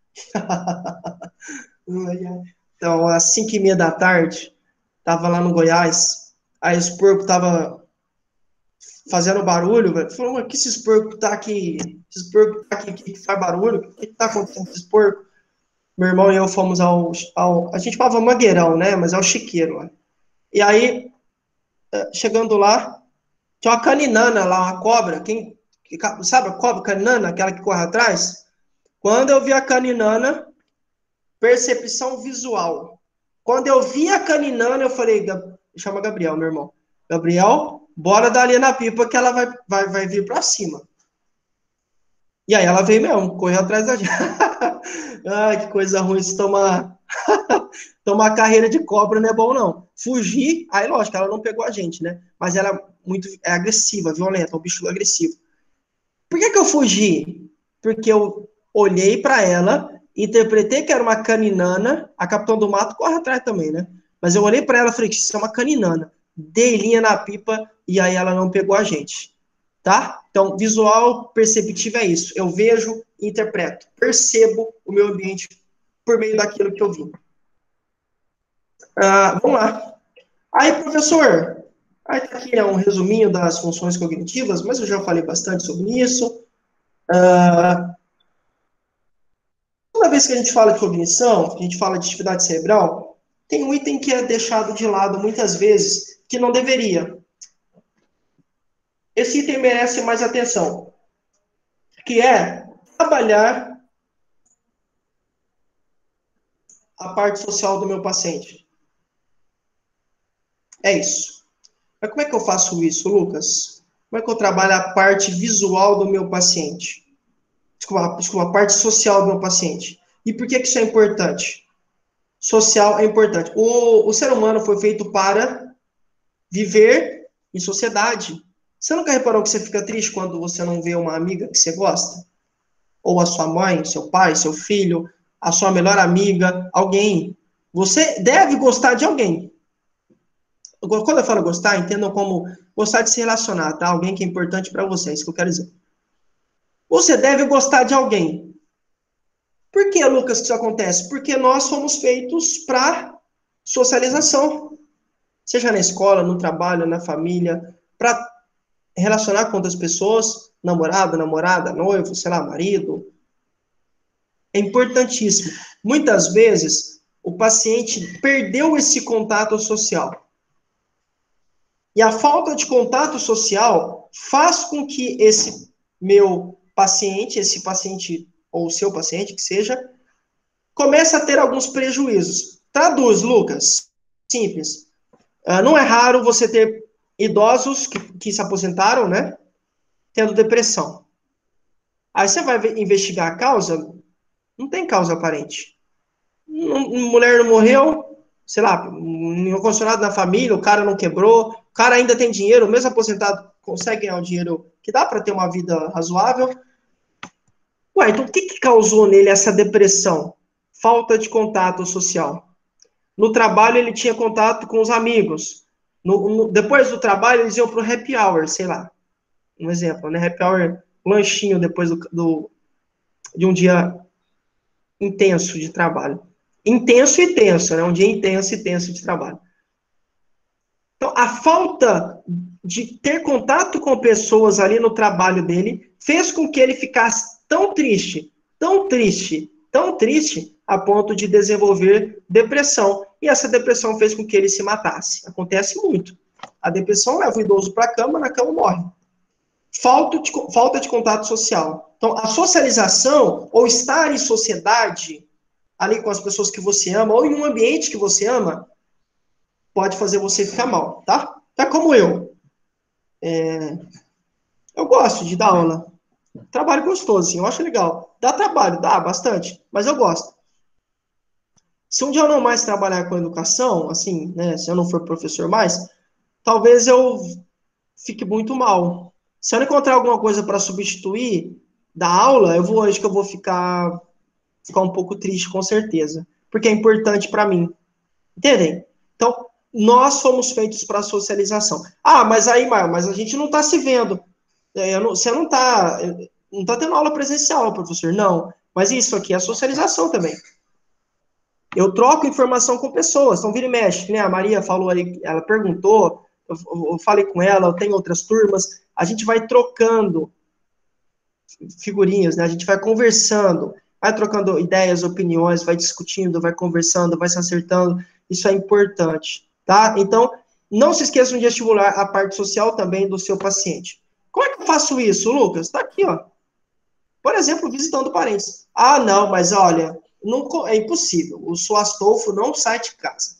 Então, às cinco e meia da tarde, estava lá no Goiás, aí os porcos estavam fazendo barulho, velho. Falou, mas que esses porcos tá aqui, esses porcos tá aqui que faz barulho? O que tá acontecendo com esses porcos? Meu irmão e eu fomos ao, ao a gente falava Mangueirão, né, mas é o Chiqueiro, lá. E aí, chegando lá, tinha uma caninana lá, uma cobra, quem, sabe a cobra caninana, aquela que corre atrás? Quando eu vi a caninana, percepção visual. Quando eu vi a caninana, eu falei, chama Gabriel, meu irmão. Gabriel, bora dar ali na pipa que ela vai, vai, vai vir pra cima. E aí ela veio mesmo, correu atrás da gente. Ai, que coisa ruim se tomar... tomar carreira de cobra não é bom, não. Fugir, aí lógico, ela não pegou a gente, né? Mas ela é muito é agressiva, violenta, é um bicho agressivo. Por que que eu fugi? Porque eu olhei para ela, interpretei que era uma caninana, a Capitão do Mato corre atrás também, né? Mas eu olhei para ela e falei, isso é uma caninana. Dei linha na pipa e aí ela não pegou a gente. Tá? Então, visual perceptivo é isso. Eu vejo e interpreto. Percebo o meu ambiente por meio daquilo que eu vi. Ah, vamos lá. Aí, professor, aí tá aqui é um resuminho das funções cognitivas, mas eu já falei bastante sobre isso. Ah, toda vez que a gente fala de cognição, que a gente fala de atividade cerebral, tem um item que é deixado de lado muitas vezes, que não deveria. Esse item merece mais atenção, que é trabalhar a parte social do meu paciente. É isso. Mas como é que eu faço isso, Lucas? Como é que eu trabalho a parte visual do meu paciente? Desculpa, desculpa, a parte social do meu paciente. E por que que isso é importante? Social é importante. O, o ser humano foi feito para viver em sociedade. Você nunca reparou que você fica triste quando você não vê uma amiga que você gosta? Ou a sua mãe, seu pai, seu filho, a sua melhor amiga, alguém. Você deve gostar de alguém. Quando eu falo gostar, entendam como gostar de se relacionar, tá? Alguém que é importante para você, é isso que eu quero dizer. Você deve gostar de alguém. Por que, Lucas, que isso acontece? Porque nós fomos feitos para socialização. Seja na escola, no trabalho, na família, para relacionar com outras pessoas, namorado, namorada, noivo, sei lá, marido. É importantíssimo. Muitas vezes, o paciente perdeu esse contato social. E a falta de contato social faz com que esse meu paciente, esse paciente, ou o seu paciente, que seja, comece a ter alguns prejuízos. Traduz, Lucas. Simples. Uh, não é raro você ter idosos que, que se aposentaram, né? Tendo depressão. Aí você vai investigar a causa, não tem causa aparente. Não, mulher não morreu, sei lá, não aconteceu nada na família, o cara não quebrou, o cara ainda tem dinheiro, mesmo aposentado, consegue ganhar o dinheiro que dá para ter uma vida razoável. Ué, então o que, que causou nele essa depressão? Falta de contato social. No trabalho ele tinha contato com os amigos. No, no, depois do trabalho eles iam para o happy hour, sei lá. Um exemplo, né? Happy hour, lanchinho depois do, do, de um dia intenso de trabalho. Intenso e tenso, né? Um dia intenso e tenso de trabalho. Então, a falta de ter contato com pessoas ali no trabalho dele fez com que ele ficasse tão triste, tão triste, tão triste, a ponto de desenvolver depressão. E essa depressão fez com que ele se matasse. Acontece muito. A depressão leva o idoso para a cama, na cama morre. Falta de, falta de contato social. Então, a socialização, ou estar em sociedade, ali com as pessoas que você ama, ou em um ambiente que você ama, pode fazer você ficar mal, tá? Tá como eu. É... Eu gosto de dar aula. Trabalho gostoso, assim, eu acho legal. Dá trabalho, dá bastante, mas eu gosto. Se um dia eu não mais trabalhar com educação, assim, né, se eu não for professor mais, talvez eu fique muito mal. Se eu não encontrar alguma coisa para substituir da aula, eu vou, acho que eu vou ficar, ficar um pouco triste, com certeza. Porque é importante para mim. Entendem? Então, nós fomos feitos para socialização. Ah, mas aí, Maio, mas a gente não está se vendo. Eu não, você não está não tá tendo aula presencial, professor. Não. Mas isso aqui é socialização também. Eu troco informação com pessoas. Então, vira e mexe. Né? A Maria falou aí, ela perguntou, eu, eu falei com ela, eu tenho outras turmas. A gente vai trocando figurinhas, né? A gente vai conversando, vai trocando ideias, opiniões, vai discutindo, vai conversando, vai se acertando. Isso é importante, tá? Então, não se esqueçam de estimular a parte social também do seu paciente. Como é que eu faço isso, Lucas? Tá aqui, ó. Por exemplo, visitando parentes. Ah, não, mas olha, não, é impossível. O seu Astolfo não sai de casa.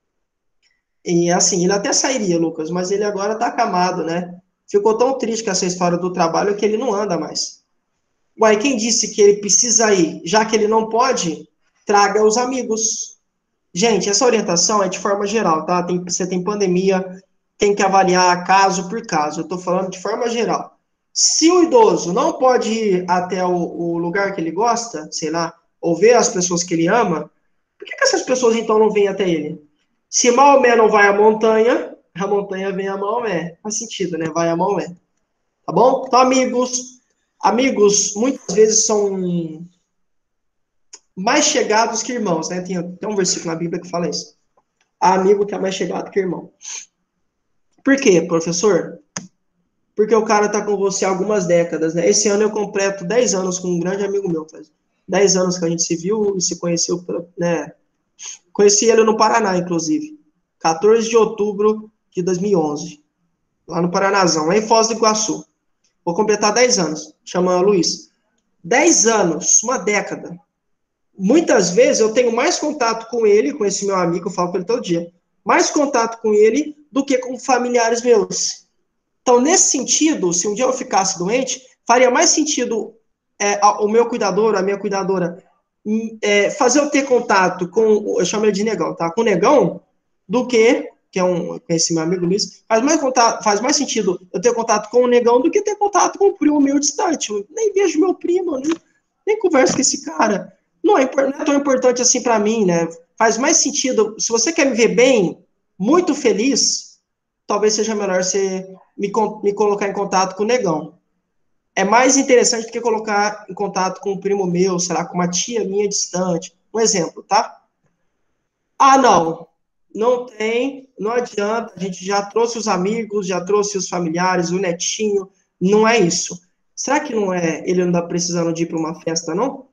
E assim, ele até sairia, Lucas, mas ele agora tá acamado, né? Ficou tão triste com essa história do trabalho que ele não anda mais. Uai, quem disse que ele precisa ir? Já que ele não pode, traga os amigos. Gente, essa orientação é de forma geral, tá? Tem, você tem pandemia, tem que avaliar caso por caso. Eu tô falando de forma geral. Se o idoso não pode ir até o, o lugar que ele gosta, sei lá, ou ver as pessoas que ele ama, por que, que essas pessoas então não vêm até ele? Se Maomé não vai à montanha, a montanha vem a Maomé. Faz sentido, né? Vai a Maomé. Tá bom? Então, amigos, amigos muitas vezes são mais chegados que irmãos, né? Tem, tem um versículo na Bíblia que fala isso. Há amigo que é mais chegado que irmão. Por quê, professor? Porque o cara tá com você há algumas décadas, né? Esse ano eu completo dez anos com um grande amigo meu. Faz dez anos que a gente se viu e se conheceu, né? Conheci ele no Paraná, inclusive. quatorze de outubro de dois mil e onze. Lá no Paranazão, lá em Foz do Iguaçu. Vou completar dez anos. Chama Luiz. dez anos, uma década. Muitas vezes eu tenho mais contato com ele, com esse meu amigo, eu falo com ele todo dia, mais contato com ele do que com familiares meus. Então, nesse sentido, se um dia eu ficasse doente, faria mais sentido é, o meu cuidador, a minha cuidadora, é, fazer eu ter contato com, eu chamo ele de negão, tá? Com o negão, do que, que é um, esse meu amigo Luiz, faz mais, contato, faz mais sentido eu ter contato com o negão do que ter contato com o primo meu distante. Eu nem vejo meu primo, nem, nem converso com esse cara. Não é, não é tão importante assim para mim, né? Faz mais sentido, se você quer me ver bem, muito feliz, talvez seja melhor você me, me colocar em contato com o negão. é mais interessante do que colocar em contato com um primo meu, sei lá, com uma tia minha distante. Um exemplo, tá? Ah, não, não tem, não adianta, a gente já trouxe os amigos, já trouxe os familiares, o netinho, não é isso. Será que não é, ele não está precisando de ir para uma festa, não?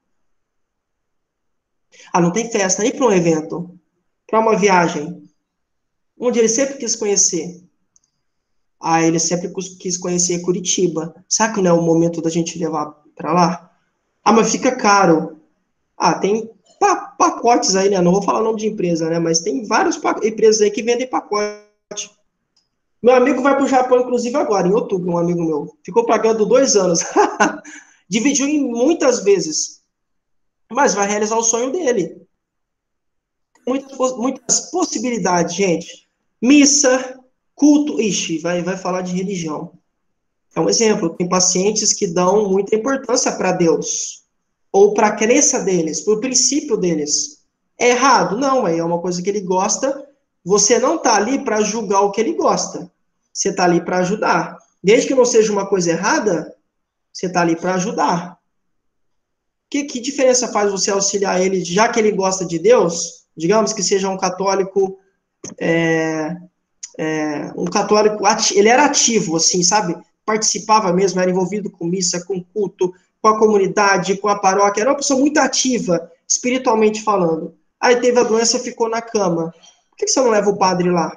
Ah, não tem festa, nem para um evento, para uma viagem, onde ele sempre quis conhecer. Ah, ele sempre quis conhecer Curitiba. Será que não é o momento da gente levar para lá? Ah, mas fica caro. Ah, tem pa pacotes aí, né? Não vou falar o nome de empresa, né? Mas tem várias empresas aí que vendem pacote. Meu amigo vai para o Japão, inclusive, agora, em outubro, um amigo meu. Ficou pagando dois anos. Dividiu em muitas vezes. Mas vai realizar o sonho dele. Muitas, muitas possibilidades, gente. Missa, culto. Ixi, vai, vai falar de religião. É um exemplo. Tem pacientes que dão muita importância para Deus. Ou para a crença deles, para o princípio deles. É errado? Não, é uma coisa que ele gosta. Você não está ali para julgar o que ele gosta. Você está ali para ajudar. Desde que não seja uma coisa errada, você está ali para ajudar. Que, que diferença faz você auxiliar ele, já que ele gosta de Deus? Digamos que seja um católico, é, é, um católico, ati- ele era ativo, assim, sabe? Participava mesmo, era envolvido com missa, com culto, com a comunidade, com a paróquia, era uma pessoa muito ativa, espiritualmente falando. Aí teve a doença e ficou na cama. Por que você não leva o padre lá?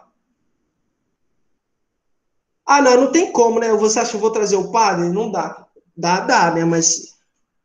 Ah, não, não tem como, né? Você acha que eu vou trazer o padre? Não dá. Dá, dá, né? Mas,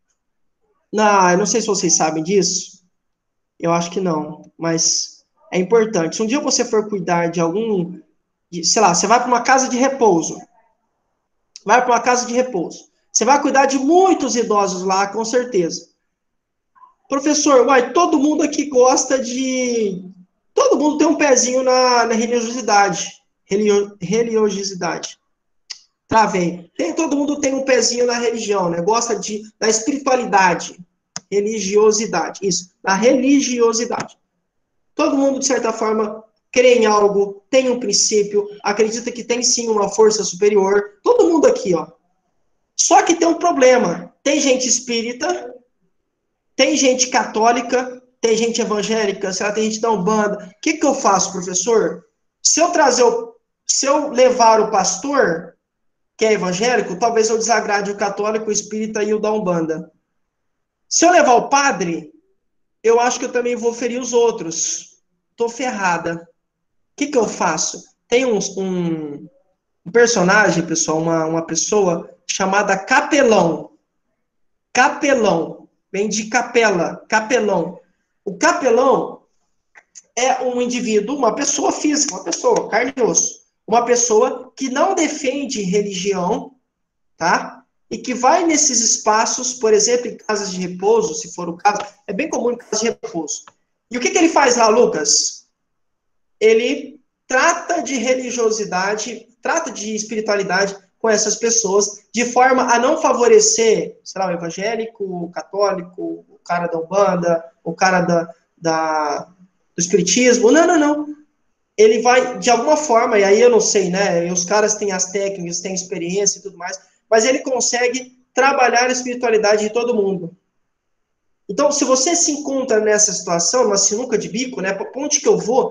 não, eu não sei se vocês sabem disso. Eu acho que não, mas é importante. Se um dia você for cuidar de algum, de, sei lá, você vai para uma casa de repouso, vai para uma casa de repouso. Você vai cuidar de muitos idosos lá, com certeza. Professor, uai, todo mundo aqui gosta de. Todo mundo tem um pezinho na, na religiosidade. Relio, religiosidade. Travei. Tem, todo mundo tem um pezinho na religião, né? Gosta de, da espiritualidade. Religiosidade. Isso, da religiosidade. Todo mundo, de certa forma, crê em algo, tem um princípio, acredita que tem sim uma força superior. Todo mundo aqui, ó. Só que tem um problema. Tem gente espírita, tem gente católica, tem gente evangélica, sei lá, tem gente da Umbanda. O que, que eu faço, professor? Se eu trazer o, se eu levar o pastor, que é evangélico, talvez eu desagrade o católico, o espírita e o da Umbanda. Se eu levar o padre, eu acho que eu também vou ferir os outros. Tô ferrada. O que, que eu faço? Tem um, um, um personagem, pessoal, uma, uma pessoa chamada Capelão. Capelão. Vem de capela, capelão. O capelão é um indivíduo, uma pessoa física, uma pessoa, carne e osso. Uma pessoa que não defende religião, tá? E que vai nesses espaços, por exemplo, em casas de repouso, se for o caso, é bem comum em casas de repouso. E o que, que ele faz lá, Lucas? Ele trata de religiosidade, trata de espiritualidade com essas pessoas, de forma a não favorecer, sei lá, o evangélico, o católico, o cara da Umbanda, o cara da, da, do espiritismo. Não, não, não. Ele vai, de alguma forma, e aí eu não sei, né? Os caras têm as técnicas, têm experiência e tudo mais, mas ele consegue trabalhar a espiritualidade de todo mundo. Então, se você se encontra nessa situação, numa sinuca de bico, né? Para onde que eu vou?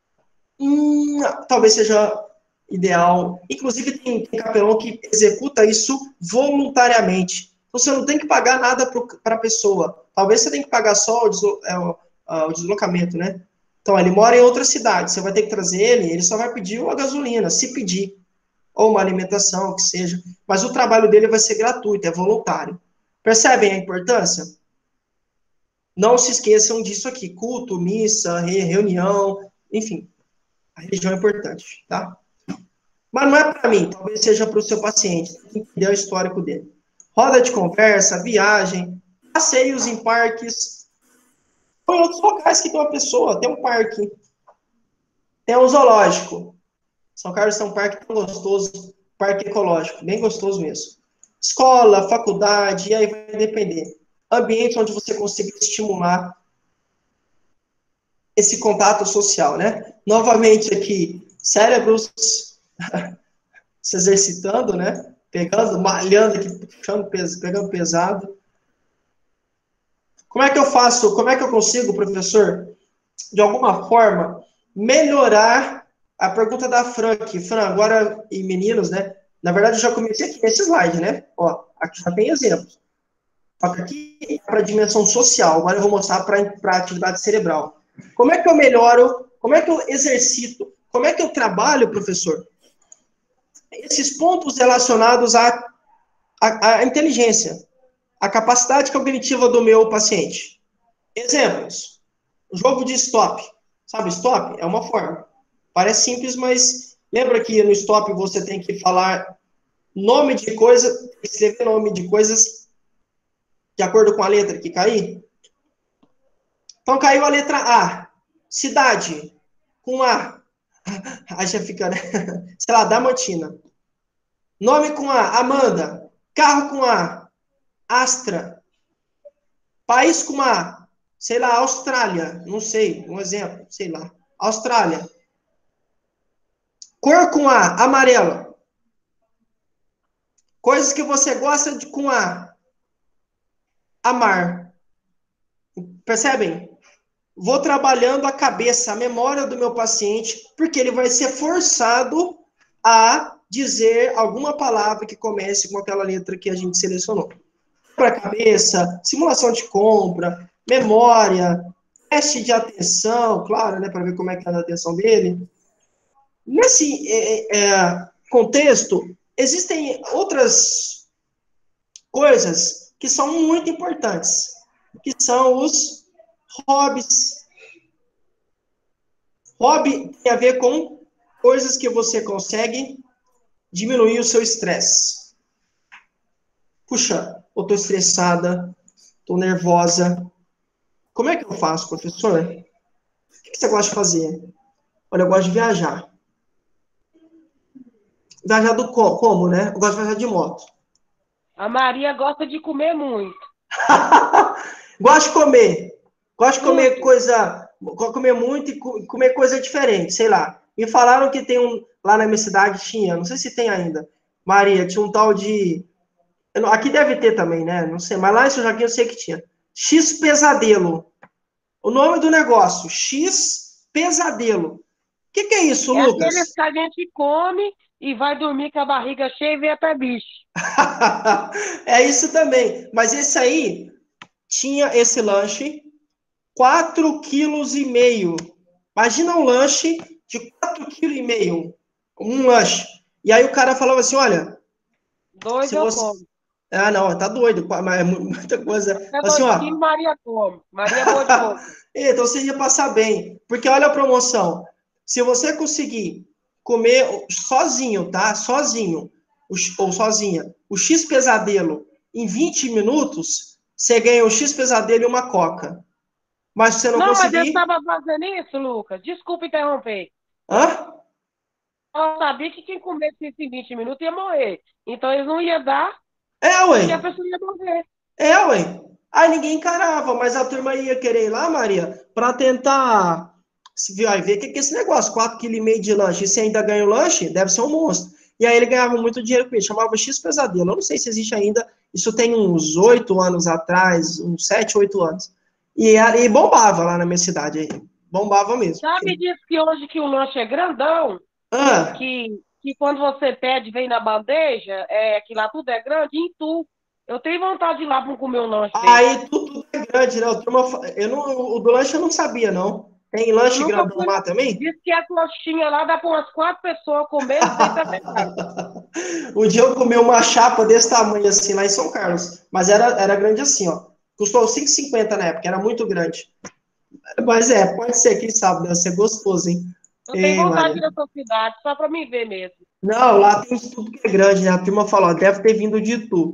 Hum, talvez seja ideal. Inclusive, tem, tem capelão que executa isso voluntariamente. Então, você não tem que pagar nada para a pessoa. Talvez você tenha que pagar só o, deslo é, o, o deslocamento, né? Então, ele mora em outra cidade. Você vai ter que trazer ele, ele só vai pedir uma gasolina, se pedir. Ou uma alimentação, o que seja. Mas o trabalho dele vai ser gratuito, é voluntário. Percebem a importância? Não se esqueçam disso aqui. Culto, missa, reunião, enfim. A religião é importante, tá? Mas não é para mim, talvez seja para o seu paciente, entender o histórico dele. Roda de conversa, viagem, passeios em parques, ou em outros locais que tem uma pessoa, tem um parque, tem um zoológico. São Carlos tem um parque tão gostoso, parque ecológico, bem gostoso mesmo. Escola, faculdade, e aí vai depender. Ambiente onde você consiga estimular esse contato social, né? Novamente aqui, cérebros se exercitando, né? Pegando, malhando aqui, puxando, pegando pesado. Como é que eu faço, como é que eu consigo, professor, de alguma forma, melhorar a pergunta da Fran aqui? Fran, agora, e meninos, né? Na verdade, eu já comecei aqui nesse slide, né? Ó, aqui já tem exemplos. Só que aqui é para a dimensão social. Agora eu vou mostrar para a atividade cerebral. Como é que eu melhoro? Como é que eu exercito? Como é que eu trabalho, professor? Esses pontos relacionados à, à, à inteligência, à capacidade cognitiva do meu paciente. Exemplos. Jogo de stop. Sabe, stop é uma forma. Parece simples, mas lembra que no stop você tem que falar nome de coisa, escrever nome de coisas de acordo com a letra que cair? Então, caiu a letra A. Cidade, com A. Aí já fica, né? Sei lá, Damantina. Nome com A, Amanda. Carro com A, Astra. País com A, sei lá, Austrália. Não sei, um exemplo, sei lá. Austrália. Cor com A, amarelo. Coisas que você gosta de com A. Amar. Percebem? Vou trabalhando a cabeça, a memória do meu paciente, porque ele vai ser forçado a dizer alguma palavra que comece com aquela letra que a gente selecionou. Para a cabeça, simulação de compra, memória, teste de atenção, claro, né, para ver como é que é a atenção dele. Nesse é, é, contexto, existem outras coisas que são muito importantes, que são os hobbies. Hobby tem a ver com coisas que você consegue diminuir o seu estresse. Puxa, eu tô estressada, tô nervosa. Como é que eu faço, professor? O que você gosta de fazer? Olha, eu gosto de viajar. Viajar do co- como, né? Eu gosto de viajar de moto. A Maria gosta de comer muito. Gosto de comer. Gosto de comer Muito. coisa, comer muito e co- comer coisa diferente, sei lá. Me falaram que tem um, lá na minha cidade tinha, não sei se tem ainda, Maria, tinha um tal de, eu não- aqui deve ter também, né? Não sei, mas lá em São Joaquim eu sei que tinha. X Pesadelo. O nome do negócio, X Pesadelo. O que, que é isso, É aqueles Lucas? que a gente come e vai dormir com a barriga cheia e vê até bicho. É isso também. Mas esse aí tinha esse lanche, quatro quilos e meio. Imagina um lanche de quatro quilos e meio. Um lanche. E aí o cara falava assim, olha, se Dois eu você... como. Ah, não, tá doido, mas é muita coisa. Até Assim, dois ó. quilos Maria come. Maria é boa de boca. Então você ia passar bem. Porque olha a promoção. Se você conseguir comer sozinho, tá? Sozinho, ou sozinha, o X Pesadelo em vinte minutos, você ganha o X Pesadelo e uma Coca. Mas se você não Não, mas eu conseguir... estava fazendo isso, Lucas. Desculpa interromper. Hã? Eu sabia que quem comesse isso em vinte minutos ia morrer. Então eles não iam dar É, e a ué. pessoa ia morrer. É, ué. Aí ninguém encarava, mas a turma ia querer ir lá, Maria, para tentar se viu, aí ver o que, que é esse negócio, quatro vírgula cinco quilos de lanche, e você ainda ganha o lanche, deve ser um monstro. E aí ele ganhava muito dinheiro com isso, chamava X Pesadelo. Eu não sei se existe ainda, isso tem uns oito anos atrás, uns sete, oito anos. E, era- e bombava lá na minha cidade aí. Bombava mesmo. Sabe disso que hoje que o lanche é grandão, Ah, que, que quando você pede, vem na bandeja, é, que lá tudo é grande, em tu. Eu tenho vontade de ir lá para comer um lanche desse. aí tudo, tudo é grande, né? A turma fa- eu não, o do lanche eu não sabia, não. Tem Eu lanche nunca grandão fui. lá também? Diz que a coxinha lá dá para umas quatro pessoas comer e deita até mais. Um dia eu comi uma chapa desse tamanho assim lá em São Carlos, mas era, era grande assim, ó. Custou cinco e cinquenta na época, era muito grande. Mas é, pode ser, quem sabe, deve ser gostoso, hein? Eu tenho Ei, vontade de Maria. ir na sua cidade, só para me ver mesmo. Não, lá tem tudo que é grande, né? A turma falou, ó, deve ter vindo de tu.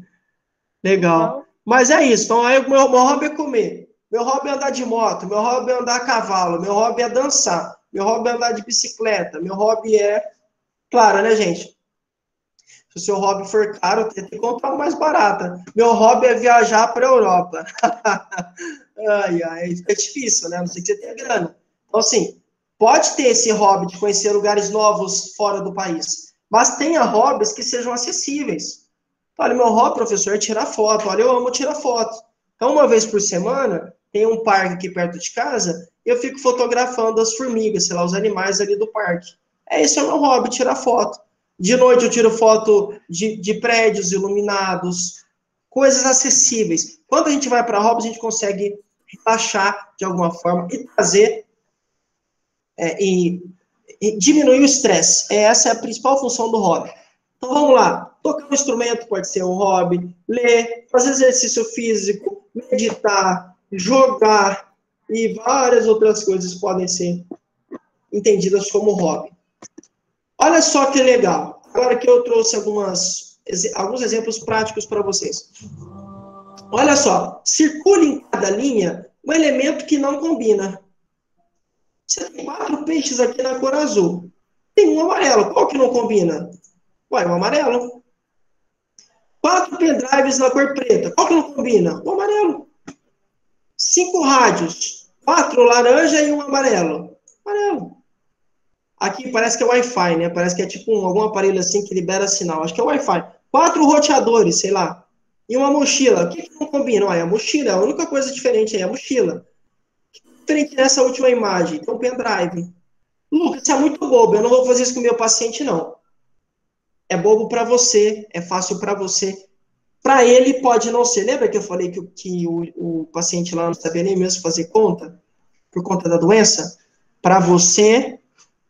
Legal. Então, Mas é isso, então aí o meu, meu hobby é comer. Meu hobby é andar de moto, meu hobby é andar a cavalo, meu hobby é dançar, meu hobby é andar de bicicleta, meu hobby é... Claro, né, gente? Se o seu hobby for caro, tem que comprar uma mais barata. Meu hobby é viajar para a Europa. Ai, ai, fica difícil, né? A não sei que você tenha grana. Então, assim, pode ter esse hobby de conhecer lugares novos fora do país, Mas tenha hobbies que sejam acessíveis. Olha, meu hobby, professor, é tirar foto. Olha, eu amo tirar foto. Então, uma vez por semana, tem um parque aqui perto de casa, eu fico fotografando as formigas, sei lá, os animais ali do parque. É, esse é o meu hobby, tirar foto. De noite eu tiro foto de, de prédios iluminados, coisas acessíveis. Quando a gente vai para hobby, a gente consegue relaxar de alguma forma e trazer é, e, e diminuir o estresse. Essa é a principal função do hobby. Então vamos lá. Tocar um instrumento pode ser um hobby, ler, fazer exercício físico, meditar, jogar e várias outras coisas podem ser entendidas como hobby. Olha só que legal. Agora que eu trouxe algumas, alguns exemplos práticos para vocês. Olha só, circule em cada linha um elemento que não combina. Você tem quatro peixes aqui na cor azul. Tem um amarelo. Qual que não combina? Ué, o amarelo. Quatro pendrives na cor preta. Qual que não combina? O amarelo. Cinco rádios. Quatro laranja e um amarelo. Amarelo. Aqui parece que é Wi-Fi, né? Parece que é tipo um, algum aparelho assim que libera sinal. Acho que é Wi-Fi. Quatro roteadores, sei lá. E uma mochila. O que, que não combina? Ué, a mochila. A única coisa diferente aí é a mochila. Diferente nessa última imagem. Tem um pendrive. Lucas, você é muito bobo. Eu não vou fazer isso com o meu paciente, não. É bobo para você. É fácil para você. Para ele pode não ser. Lembra que eu falei que, que o, o paciente lá não sabia nem mesmo fazer conta? Por conta da doença? Para você,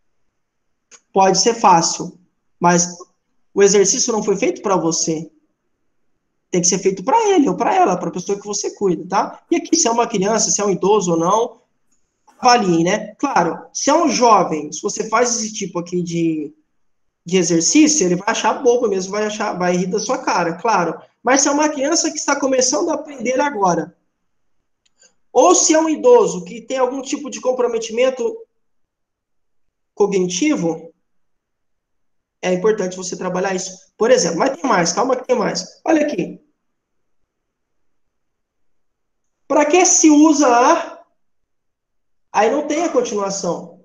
pode ser fácil. Mas o exercício não foi feito para você. Tem que ser feito para ele ou para ela, para a pessoa que você cuida, tá? E aqui, se é uma criança, se é um idoso ou não, avalie, né? Claro, se é um jovem, se você faz esse tipo aqui de, de exercício, ele vai achar bobo mesmo, vai achar, vai rir da sua cara, claro. Mas se é uma criança que está começando a aprender agora, ou se é um idoso que tem algum tipo de comprometimento cognitivo, é importante você trabalhar isso. Por exemplo, mas tem mais, calma que tem mais. Olha aqui. Para que se usa a... Aí não tem a continuação.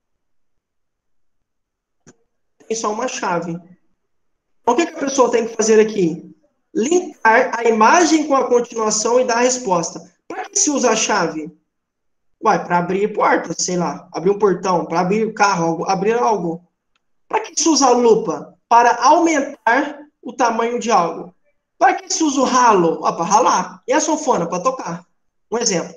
Tem só uma chave. Então, o que, que a pessoa tem que fazer aqui? Linkar a imagem com a continuação e dar a resposta. Para que se usa a chave? Uai, para abrir porta, sei lá. Abrir um portão, para abrir o carro, abrir algo. Para que se usa a lupa? Para aumentar o tamanho de algo. Para que se usa o ralo? Ó, para ralar. E a sanfona? Para tocar. Um exemplo.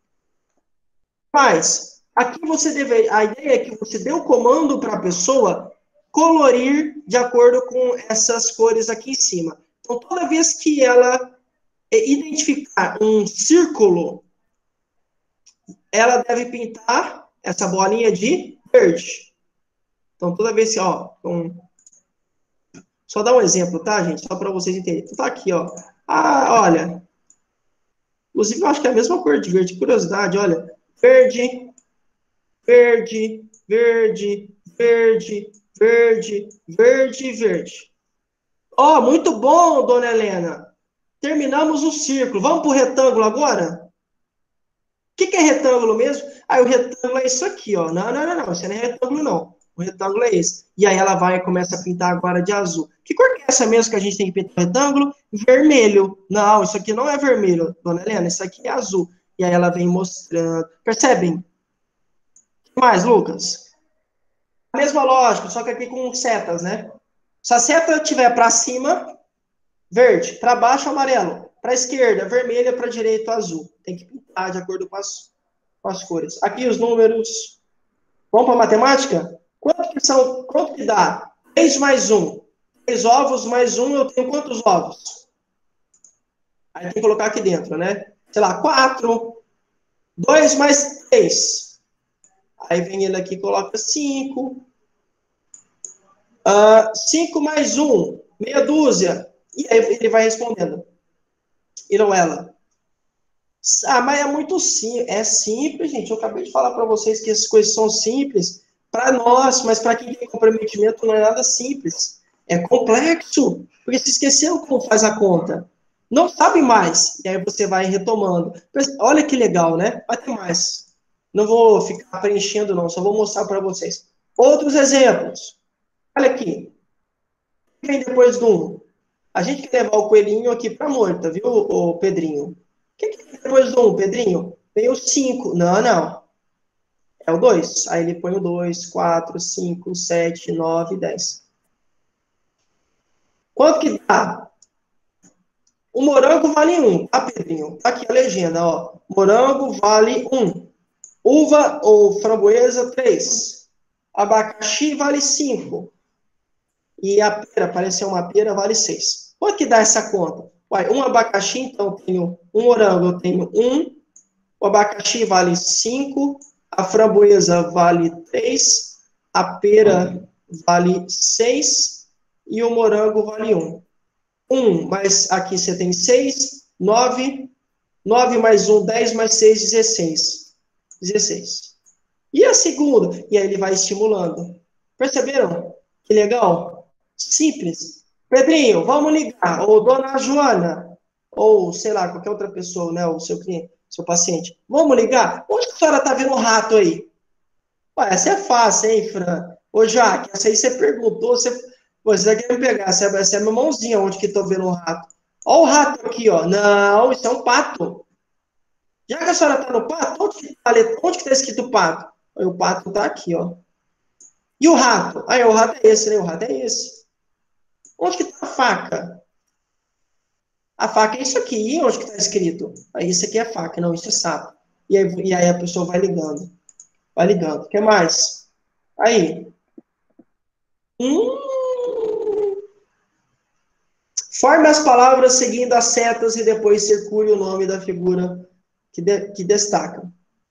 Mas, aqui você deve... A ideia é que você dê o comando para a pessoa colorir de acordo com essas cores aqui em cima. Então, toda vez que ela identificar um círculo, ela deve pintar essa bolinha de verde. Então, toda vez que, ó, um... só dar um exemplo, tá, gente? Só para vocês entenderem. Então, tá aqui, ó. Ah, olha. Inclusive, eu acho que é a mesma cor de verde. Curiosidade, olha. Verde, verde, verde, verde, verde, verde, verde. Ó, oh, muito bom, dona Helena. Terminamos o círculo. Vamos para o retângulo agora? O que, que é retângulo mesmo? Ah, o retângulo é isso aqui, ó. Não, não, não, não. Isso não é retângulo, não. O retângulo é esse. E aí ela vai e começa a pintar agora de azul. Que cor que é essa mesmo que a gente tem que pintar o retângulo? Vermelho. Não, isso aqui não é vermelho, dona Helena. Isso aqui é azul. E aí ela vem mostrando. Percebem? O que mais, Lucas? A mesma lógica, só que aqui com setas, né? Se a seta estiver para cima, verde. Para baixo, amarelo. Para a esquerda, vermelha. Para a direita, azul. Tem que pintar de acordo com as, com as cores. Aqui os números. Vamos para a matemática? Quanto que são? Quanto que dá? três mais um. três ovos mais um, eu tenho quantos ovos? Aí tem que colocar aqui dentro, né? Sei lá, quatro. dois mais três. Aí vem ele aqui e coloca cinco. Uh, cinco mais um. Meia dúzia. E aí ele vai respondendo. Ele ou ela. Ah, mas é muito simples. É simples, gente. Eu acabei de falar para vocês que essas coisas são simples para nós, mas para quem tem comprometimento não é nada simples. É complexo, porque se esqueceu como faz a conta. Não sabe mais. E aí você vai retomando. Olha que legal, né? Vai ter mais. Não vou ficar preenchendo, não. Só vou mostrar para vocês. Outros exemplos. Olha aqui. que vem depois do um? A gente quer levar o coelhinho aqui para a morta, viu, o Pedrinho? O que, que vem depois do um, Pedrinho? Vem o cinco. Não, não. É o dois. Aí ele põe o dois, quatro, cinco, sete, nove, dez. Quanto que dá? O morango vale um, tá, Pedrinho? Tá aqui a legenda, ó. Morango vale um. Uva ou framboesa, três. Abacaxi vale cinco. E a pera, parecer uma pera, vale seis. Quanto que dá essa conta? Uai, um abacaxi, então, eu tenho um morango, eu tenho um. O abacaxi vale cinco. A framboesa vale três. A pera vale seis. E o morango vale um. um, mas aqui você tem seis, nove. nove mais um, dez, mais seis, dezesseis. dezesseis. E a segunda? E aí ele vai estimulando. Perceberam? Que legal? Simples. Pedrinho, vamos ligar. Ou dona Joana, ou sei lá, qualquer outra pessoa, né? O seu cliente, seu paciente. Vamos ligar? Onde a senhora tá vendo o rato aí? Ué, essa é fácil, hein, Fran? Ô, Jaque, essa aí você perguntou, você, você vai querer me pegar. Essa, essa é a minha mãozinha onde que tô vendo o rato. Ó o rato aqui, ó. Não, isso é um pato. Já que a senhora tá no pato, onde que tá, onde que tá escrito pato? Aí, o pato tá aqui, ó. E o rato? Aí, o rato é esse, né? O rato é esse. Onde que tá a faca? A faca é isso aqui. E onde que tá escrito? Aí, isso aqui é faca. Não, isso é sapo. E aí, e aí a pessoa vai ligando. Vai ligando. O que mais? Aí. Hum... Forme as palavras seguindo as setas e depois circule o nome da figura que, de, que destaca.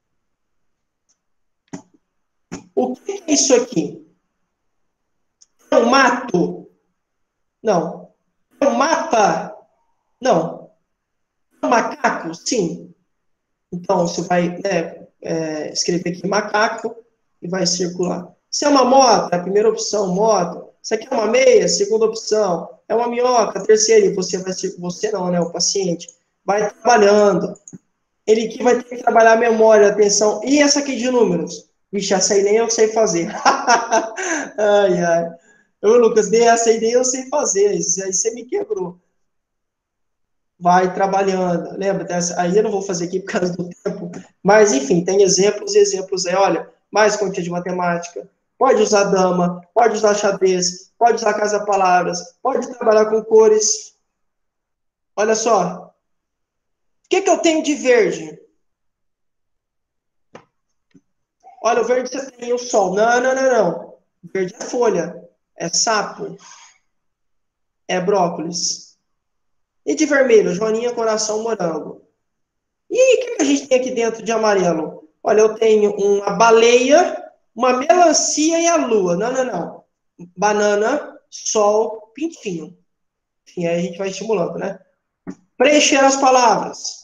O que é isso aqui? É um mato? Não. É um mapa? Não. É um macaco? Sim. Então, você vai né, é, escrever aqui macaco e vai circular. Se é uma moto, é a primeira opção, moto. Isso aqui é uma meia, segunda opção. É uma minhoca, terceira. E você vai você não, né? O paciente vai trabalhando. Ele aqui vai ter que trabalhar a memória, a atenção. E essa aqui de números? Vixe, essa aí nem eu sei fazer. Ai, ai. Ô, Lucas, essa aí nem eu sei fazer. Isso aí você me quebrou. Vai trabalhando. Lembra dessa? Aí eu não vou fazer aqui por causa do tempo. Mas, enfim, tem exemplos e exemplos aí. Olha, mais quantia de matemática. Pode usar dama, pode usar xadrez, pode usar casa-palavras, pode trabalhar com cores. Olha só. O que, que eu tenho de verde? Olha, o verde você tem o sol. Não, não, não, não. Verde é folha. É sapo. É brócolis. E de vermelho? Joaninha, coração, morango. E aí, o que, que a gente tem aqui dentro de amarelo? Olha, eu tenho uma baleia, uma melancia e a lua. Não, não, não. Banana, sol, pintinho. Enfim, aí a gente vai estimulando, né? Preencher as palavras.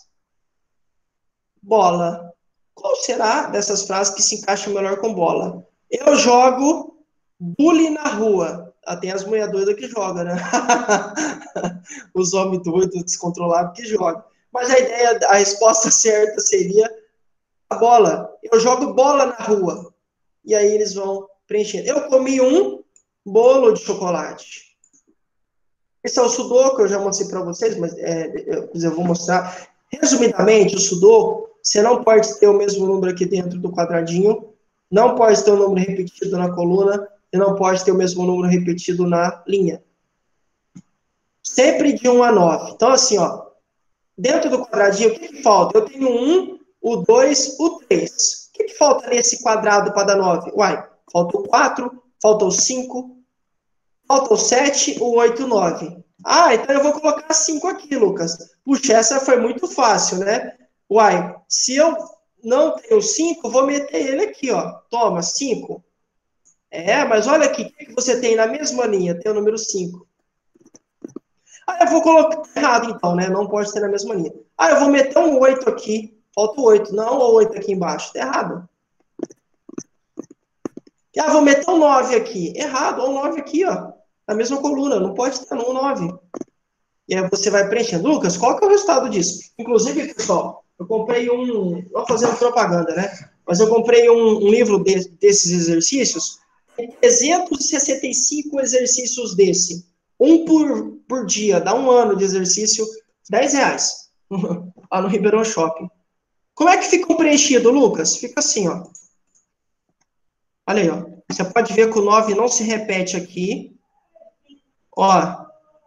Bola. Qual será dessas frases que se encaixa melhor com bola? Eu jogo bule na rua. Ah, tem as mulheres doidas que jogam, né? Os homens doidos, descontrolados que jogam. Mas a ideia, a resposta certa seria a bola. Eu jogo bola na rua. E aí eles vão preenchendo. Eu comi um bolo de chocolate. Esse é o sudoku, eu já mostrei para vocês, mas é, eu, eu vou mostrar. Resumidamente, o sudoku, você não pode ter o mesmo número aqui dentro do quadradinho, não pode ter o número repetido na coluna, e não pode ter o mesmo número repetido na linha. Sempre de um a nove. Então, assim, ó, dentro do quadradinho, o que, que falta? Eu tenho um, o dois, o três. O que, que falta nesse quadrado para dar nove? Uai, falta o quatro, falta o cinco, falta o sete, o oito, o nove. Ah, então eu vou colocar cinco aqui, Lucas. Puxa, essa foi muito fácil, né? Uai, se eu não tenho cinco, vou meter ele aqui, ó. Toma, cinco. É, mas olha aqui, o que você tem na mesma linha? Tem o número cinco. Ah, eu vou colocar errado, então, né? Não pode ter na mesma linha. Ah, eu vou meter um oito aqui. Falta o oito, não o oito aqui embaixo. Tá errado. Ah, vou meter um nove aqui. Errado, ou um nove aqui, ó. Na mesma coluna, não pode ter um nove. E aí você vai preenchendo. Lucas, qual que é o resultado disso? Inclusive, pessoal, eu comprei um... Não fazendo propaganda, né? Mas eu comprei um, um livro de, desses exercícios. Tem trezentos e sessenta e cinco exercícios desse. Um por, por dia, dá um ano de exercício, dez reais. Lá no Ribeirão Shopping. Como é que fica o preenchido, Lucas? Fica assim, ó. Olha aí, ó. Você pode ver que o nove não se repete aqui. Ó.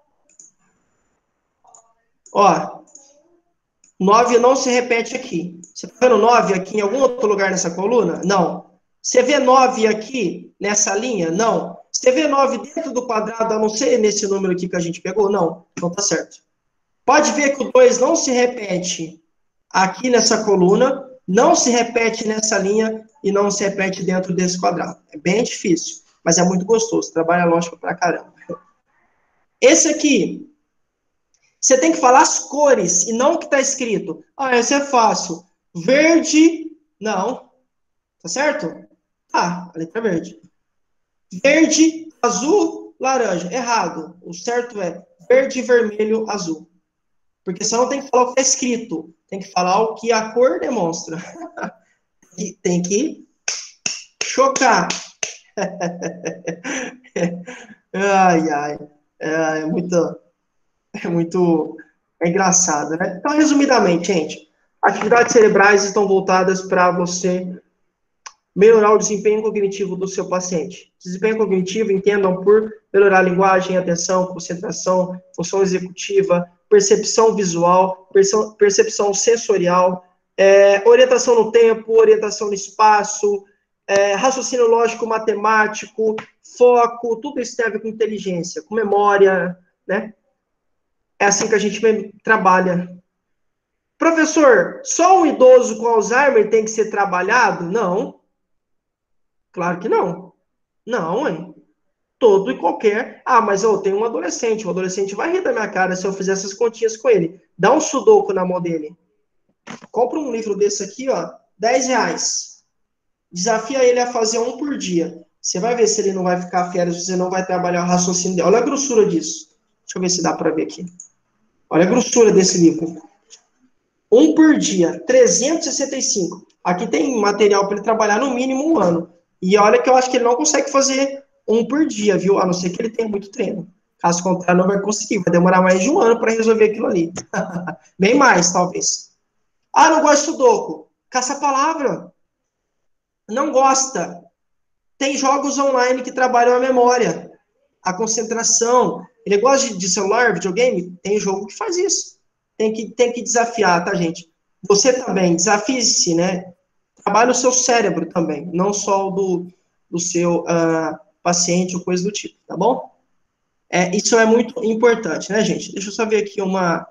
Ó. nove não se repete aqui. Você está vendo nove aqui em algum outro lugar nessa coluna? Não. Você vê nove aqui nessa linha? Não. Você vê nove dentro do quadrado, a não ser nesse número aqui que a gente pegou? Não. Não tá certo. Pode ver que o dois não se repete aqui nessa coluna, não se repete nessa linha e não se repete dentro desse quadrado. É bem difícil, mas é muito gostoso. Trabalha lógico pra caramba. Esse aqui, você tem que falar as cores e não o que está escrito. Ah, esse é fácil. Verde, não. Tá certo? Ah, a letra verde. Verde, azul, laranja. Errado. O certo é verde, vermelho, azul. Porque senão tem que falar o que está escrito. Tem que falar o que a cor demonstra. E tem que chocar. Ai, ai. É, é muito, é muito é engraçado, né? Então, resumidamente, gente, atividades cerebrais estão voltadas para você melhorar o desempenho cognitivo do seu paciente. Desempenho cognitivo, entendam por melhorar a linguagem, atenção, concentração, função executiva, percepção visual, percepção sensorial, é, orientação no tempo, orientação no espaço, é, raciocínio lógico matemático, foco, tudo isso tem a ver com inteligência, com memória, né? É assim que a gente trabalha. Professor, só um idoso com Alzheimer tem que ser trabalhado? Não. Claro que não. Não, hein? Todo e qualquer. Ah, mas eu tenho um adolescente. O adolescente vai rir da minha cara se eu fizer essas continhas com ele. Dá um sudoku na mão dele. Compra um livro desse aqui, ó. dez reais. Desafia ele a fazer um por dia. Você vai ver se ele não vai ficar férias, se você não vai trabalhar o raciocínio dele. Olha a grossura disso. Deixa eu ver se dá para ver aqui. Olha a grossura desse livro. Um por dia, trezentos e sessenta e cinco. Aqui tem material para ele trabalhar no mínimo um ano. E olha que eu acho que ele não consegue fazer um por dia, viu? A não ser que ele tenha muito treino. Caso contrário, não vai conseguir. Vai demorar mais de um ano para resolver aquilo ali. Bem mais, talvez. Ah, não gosta de sudoku. Caça a palavra. Não gosta. Tem jogos online que trabalham a memória, a concentração. Ele gosta de celular, videogame? Tem jogo que faz isso. Tem que, tem que desafiar, tá, gente? Você também, desafie-se, né? Trabalhe o seu cérebro também, não só o do, do seu uh, paciente ou coisa do tipo, tá bom? É, isso é muito importante, né, gente? Deixa eu só ver aqui uma...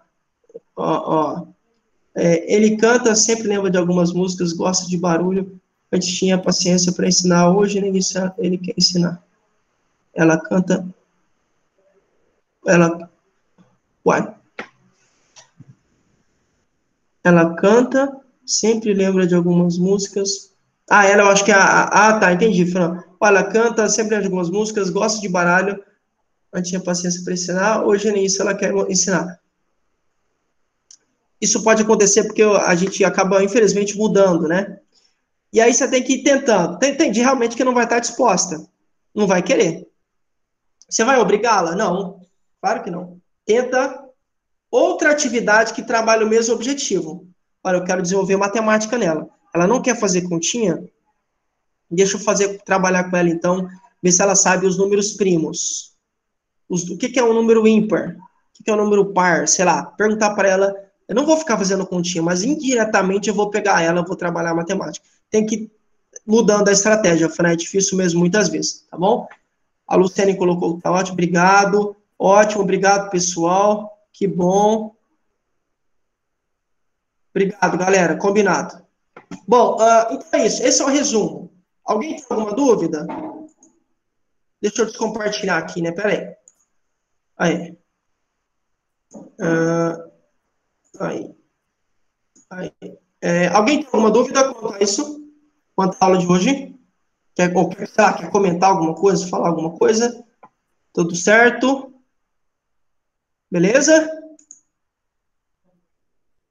Ó, ó. É, ele canta, sempre lembra de algumas músicas, gosta de barulho. Antes tinha paciência para ensinar, hoje ele, ele quer ensinar. Ela canta... Ela... Uai. Ela canta, sempre lembra de algumas músicas. Ah, ela, eu acho que é a... Ah, tá, entendi, Fran. Ela canta, sempre lembra de algumas músicas, gosta de baralho. Antes tinha paciência para ensinar, hoje nem isso ela quer ensinar. Isso pode acontecer porque a gente acaba, infelizmente, mudando, né? E aí você tem que ir tentando. Entendi realmente que não vai estar disposta. Não vai querer. Você vai obrigá-la? Não. Claro que não. Tenta outra atividade que trabalhe o mesmo objetivo. Olha, eu quero desenvolver matemática nela. Ela não quer fazer continha? Deixa eu fazer, trabalhar com ela, então, ver se ela sabe os números primos. Os, o que, que é um número ímpar? O que, que é um número par? Sei lá, perguntar para ela. Eu não vou ficar fazendo continha, mas indiretamente eu vou pegar ela, eu vou trabalhar matemática. Tem que ir mudando a estratégia, Fran, é difícil mesmo muitas vezes, tá bom? A Luciane colocou, tá ótimo, obrigado. Ótimo, obrigado, pessoal. Que bom. Obrigado, galera, combinado. Bom, uh, então é isso, esse é o resumo. Alguém tem alguma dúvida? Deixa eu descompartilhar aqui, né? Pera aí. Aí. Uh, aí. aí. É, alguém tem alguma dúvida quanto a isso? Quanto à aula de hoje? Quer, ou, sei lá, quer comentar alguma coisa, falar alguma coisa? Tudo certo? Beleza?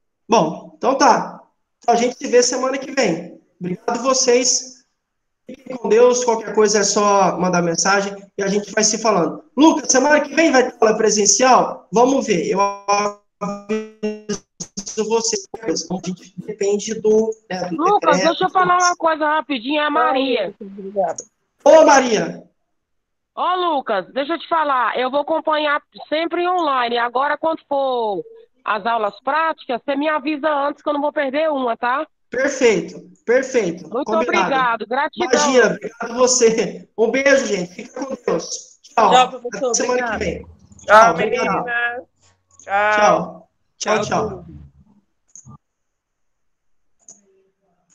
Bom, então tá. Então a gente se vê semana que vem. Obrigado vocês. Fiquem com com Deus, qualquer coisa é só mandar mensagem e a gente vai se falando. Lucas, semana que vem vai ter aula presencial? Vamos ver. Eu aviso você. A gente depende do, né, do Lucas, decreto. deixa eu falar uma coisa rapidinho, é a Maria. Obrigada. Ô, Maria. Ô, Lucas, deixa eu te falar, eu vou acompanhar sempre online. Agora, quando for as aulas práticas, você me avisa antes que eu não vou perder uma, tá? Perfeito, perfeito. Muito Combinado. obrigado, gratidão. Imagina, obrigado a você. Um beijo, gente. Fica com Deus. Tchau. Tchau, professor. Até semana Obrigada. que vem. Tchau, obrigado. meninas. Tchau. Tchau. Tchau, Tchau, tchau. tudo.